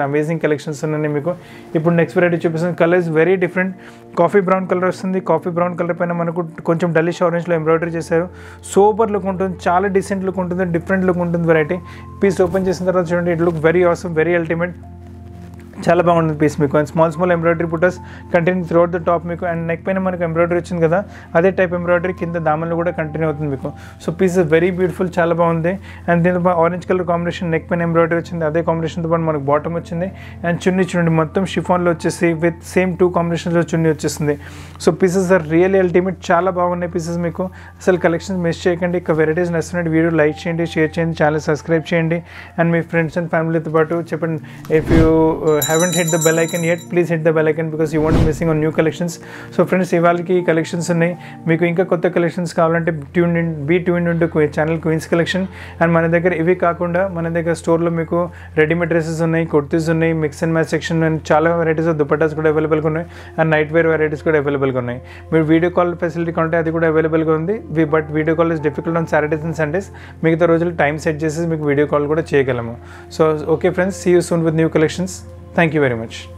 కలెక్షన్స్ ఉన్నాయి మీకు. ఇప్పుడు నెక్స్ట్ వెరైటీ చూపిస్తుంది. Colour is very different. Coffee brown colour వస్తుంది. కాఫీ బ్రౌన్ కలర్ పైన మనకు కొంచెం డల్లిష్ ఆరెంజ్లో ఎంబ్రాయిడరీ చేశారు. సూపర్ లుక్ ఉంటుంది, చాలా డీసెంట్ లుక్ ఉంటుంది, డిఫరెంట్ లుక్ ఉంటుంది వెరైటీ. పీస్ ఓపెన్ చేసిన తర్వాత చూడండి, it look very awesome, very ultimate. చాలా బాగుంటుంది పీస్ మీకు. అండ్ స్మాల్ స్మాల్ ఎంబ్రాయిడరీ పుటర్స్ కంటిన్యూ త్రూఅవుట్ ద టాప్ మీకు. అండ్ నెక్ పైన మనకు ఎంబ్రాయిడరీ వచ్చింది కదా, అదే టైప్ ఎంబ్రాయిడరీ కింద దామన్లో కూడా కంటిన్యూ అవుతుంది మీకు. So piece is very beautiful, చాలా బాగుంది. అండ్ దీంతో ఆరెంజ్ కలర్ కాంబినేషన్ నెక్ పైన ఎంబ్రాయిడరీ వచ్చింది, అదే కాంబినేషన్తో పాటు మనకు బాటమ్ వచ్చింది. అండ్ చున్నీ చూడండి, మొత్తం షిఫాన్లో వచ్చేసి విత్ సేమ్ టూ కాంబినేషన్స్లో చున్నీ వచ్చేసింది. So pieces are really ultimate, చాలా బాగున్నాయి పీసెస్ మీకు. అసలు కలెక్షన్స్ మిస్ చేయకండి. ఇక వెరైటీస్ నచ్చినట్టు వీడియో లైక్ చేయండి, షేర్ చేయండి, ఛానల్ సబ్స్క్రైబ్ చేయండి. అండ్ మీ ఫ్రెండ్స్ అండ్ ఫ్యామిలీతో పాటు చెప్పండి. If you haven't hit the bell icon yet, please hit the bell icon because you won't be missing on new collections. So friends, ఇవాళకి కలెక్షన్స్ ఉన్నాయి మీకు. ఇంకా కొత్త కలెక్షన్స్ కావాలంటే tune in be tune into channel Queens Collection. And మన దగ్గర ఇవి కాకుండా మన దగ్గర స్టోర్లో మీకు రెడీమేడ్ డ్రెస్సెస్ ఉన్నాయి, కుర్తీస్ ఉన్నాయి, mix and match section and చాలా వెరైటీస్ ఆఫ్ దుపట్టాస్ కూడా అవైలబుల్గా ఉన్నాయి. అండ్ నైట్ వేర్ వెరైటీస్ కూడా అవైలబుల్గా ఉన్నాయి. మీరు వీడియో కాల్ ఫెసిలిటీ కొంటే అది కూడా అవైలబుల్గా ఉంది. But video call is difficult on Saturdays and Sundays. మిగతా రోజులు టైం సెట్ చేసి మీకు వీడియో కాల్ కూడా చేయగలము. So okay friends, see you soon with new collections. Thank you very much.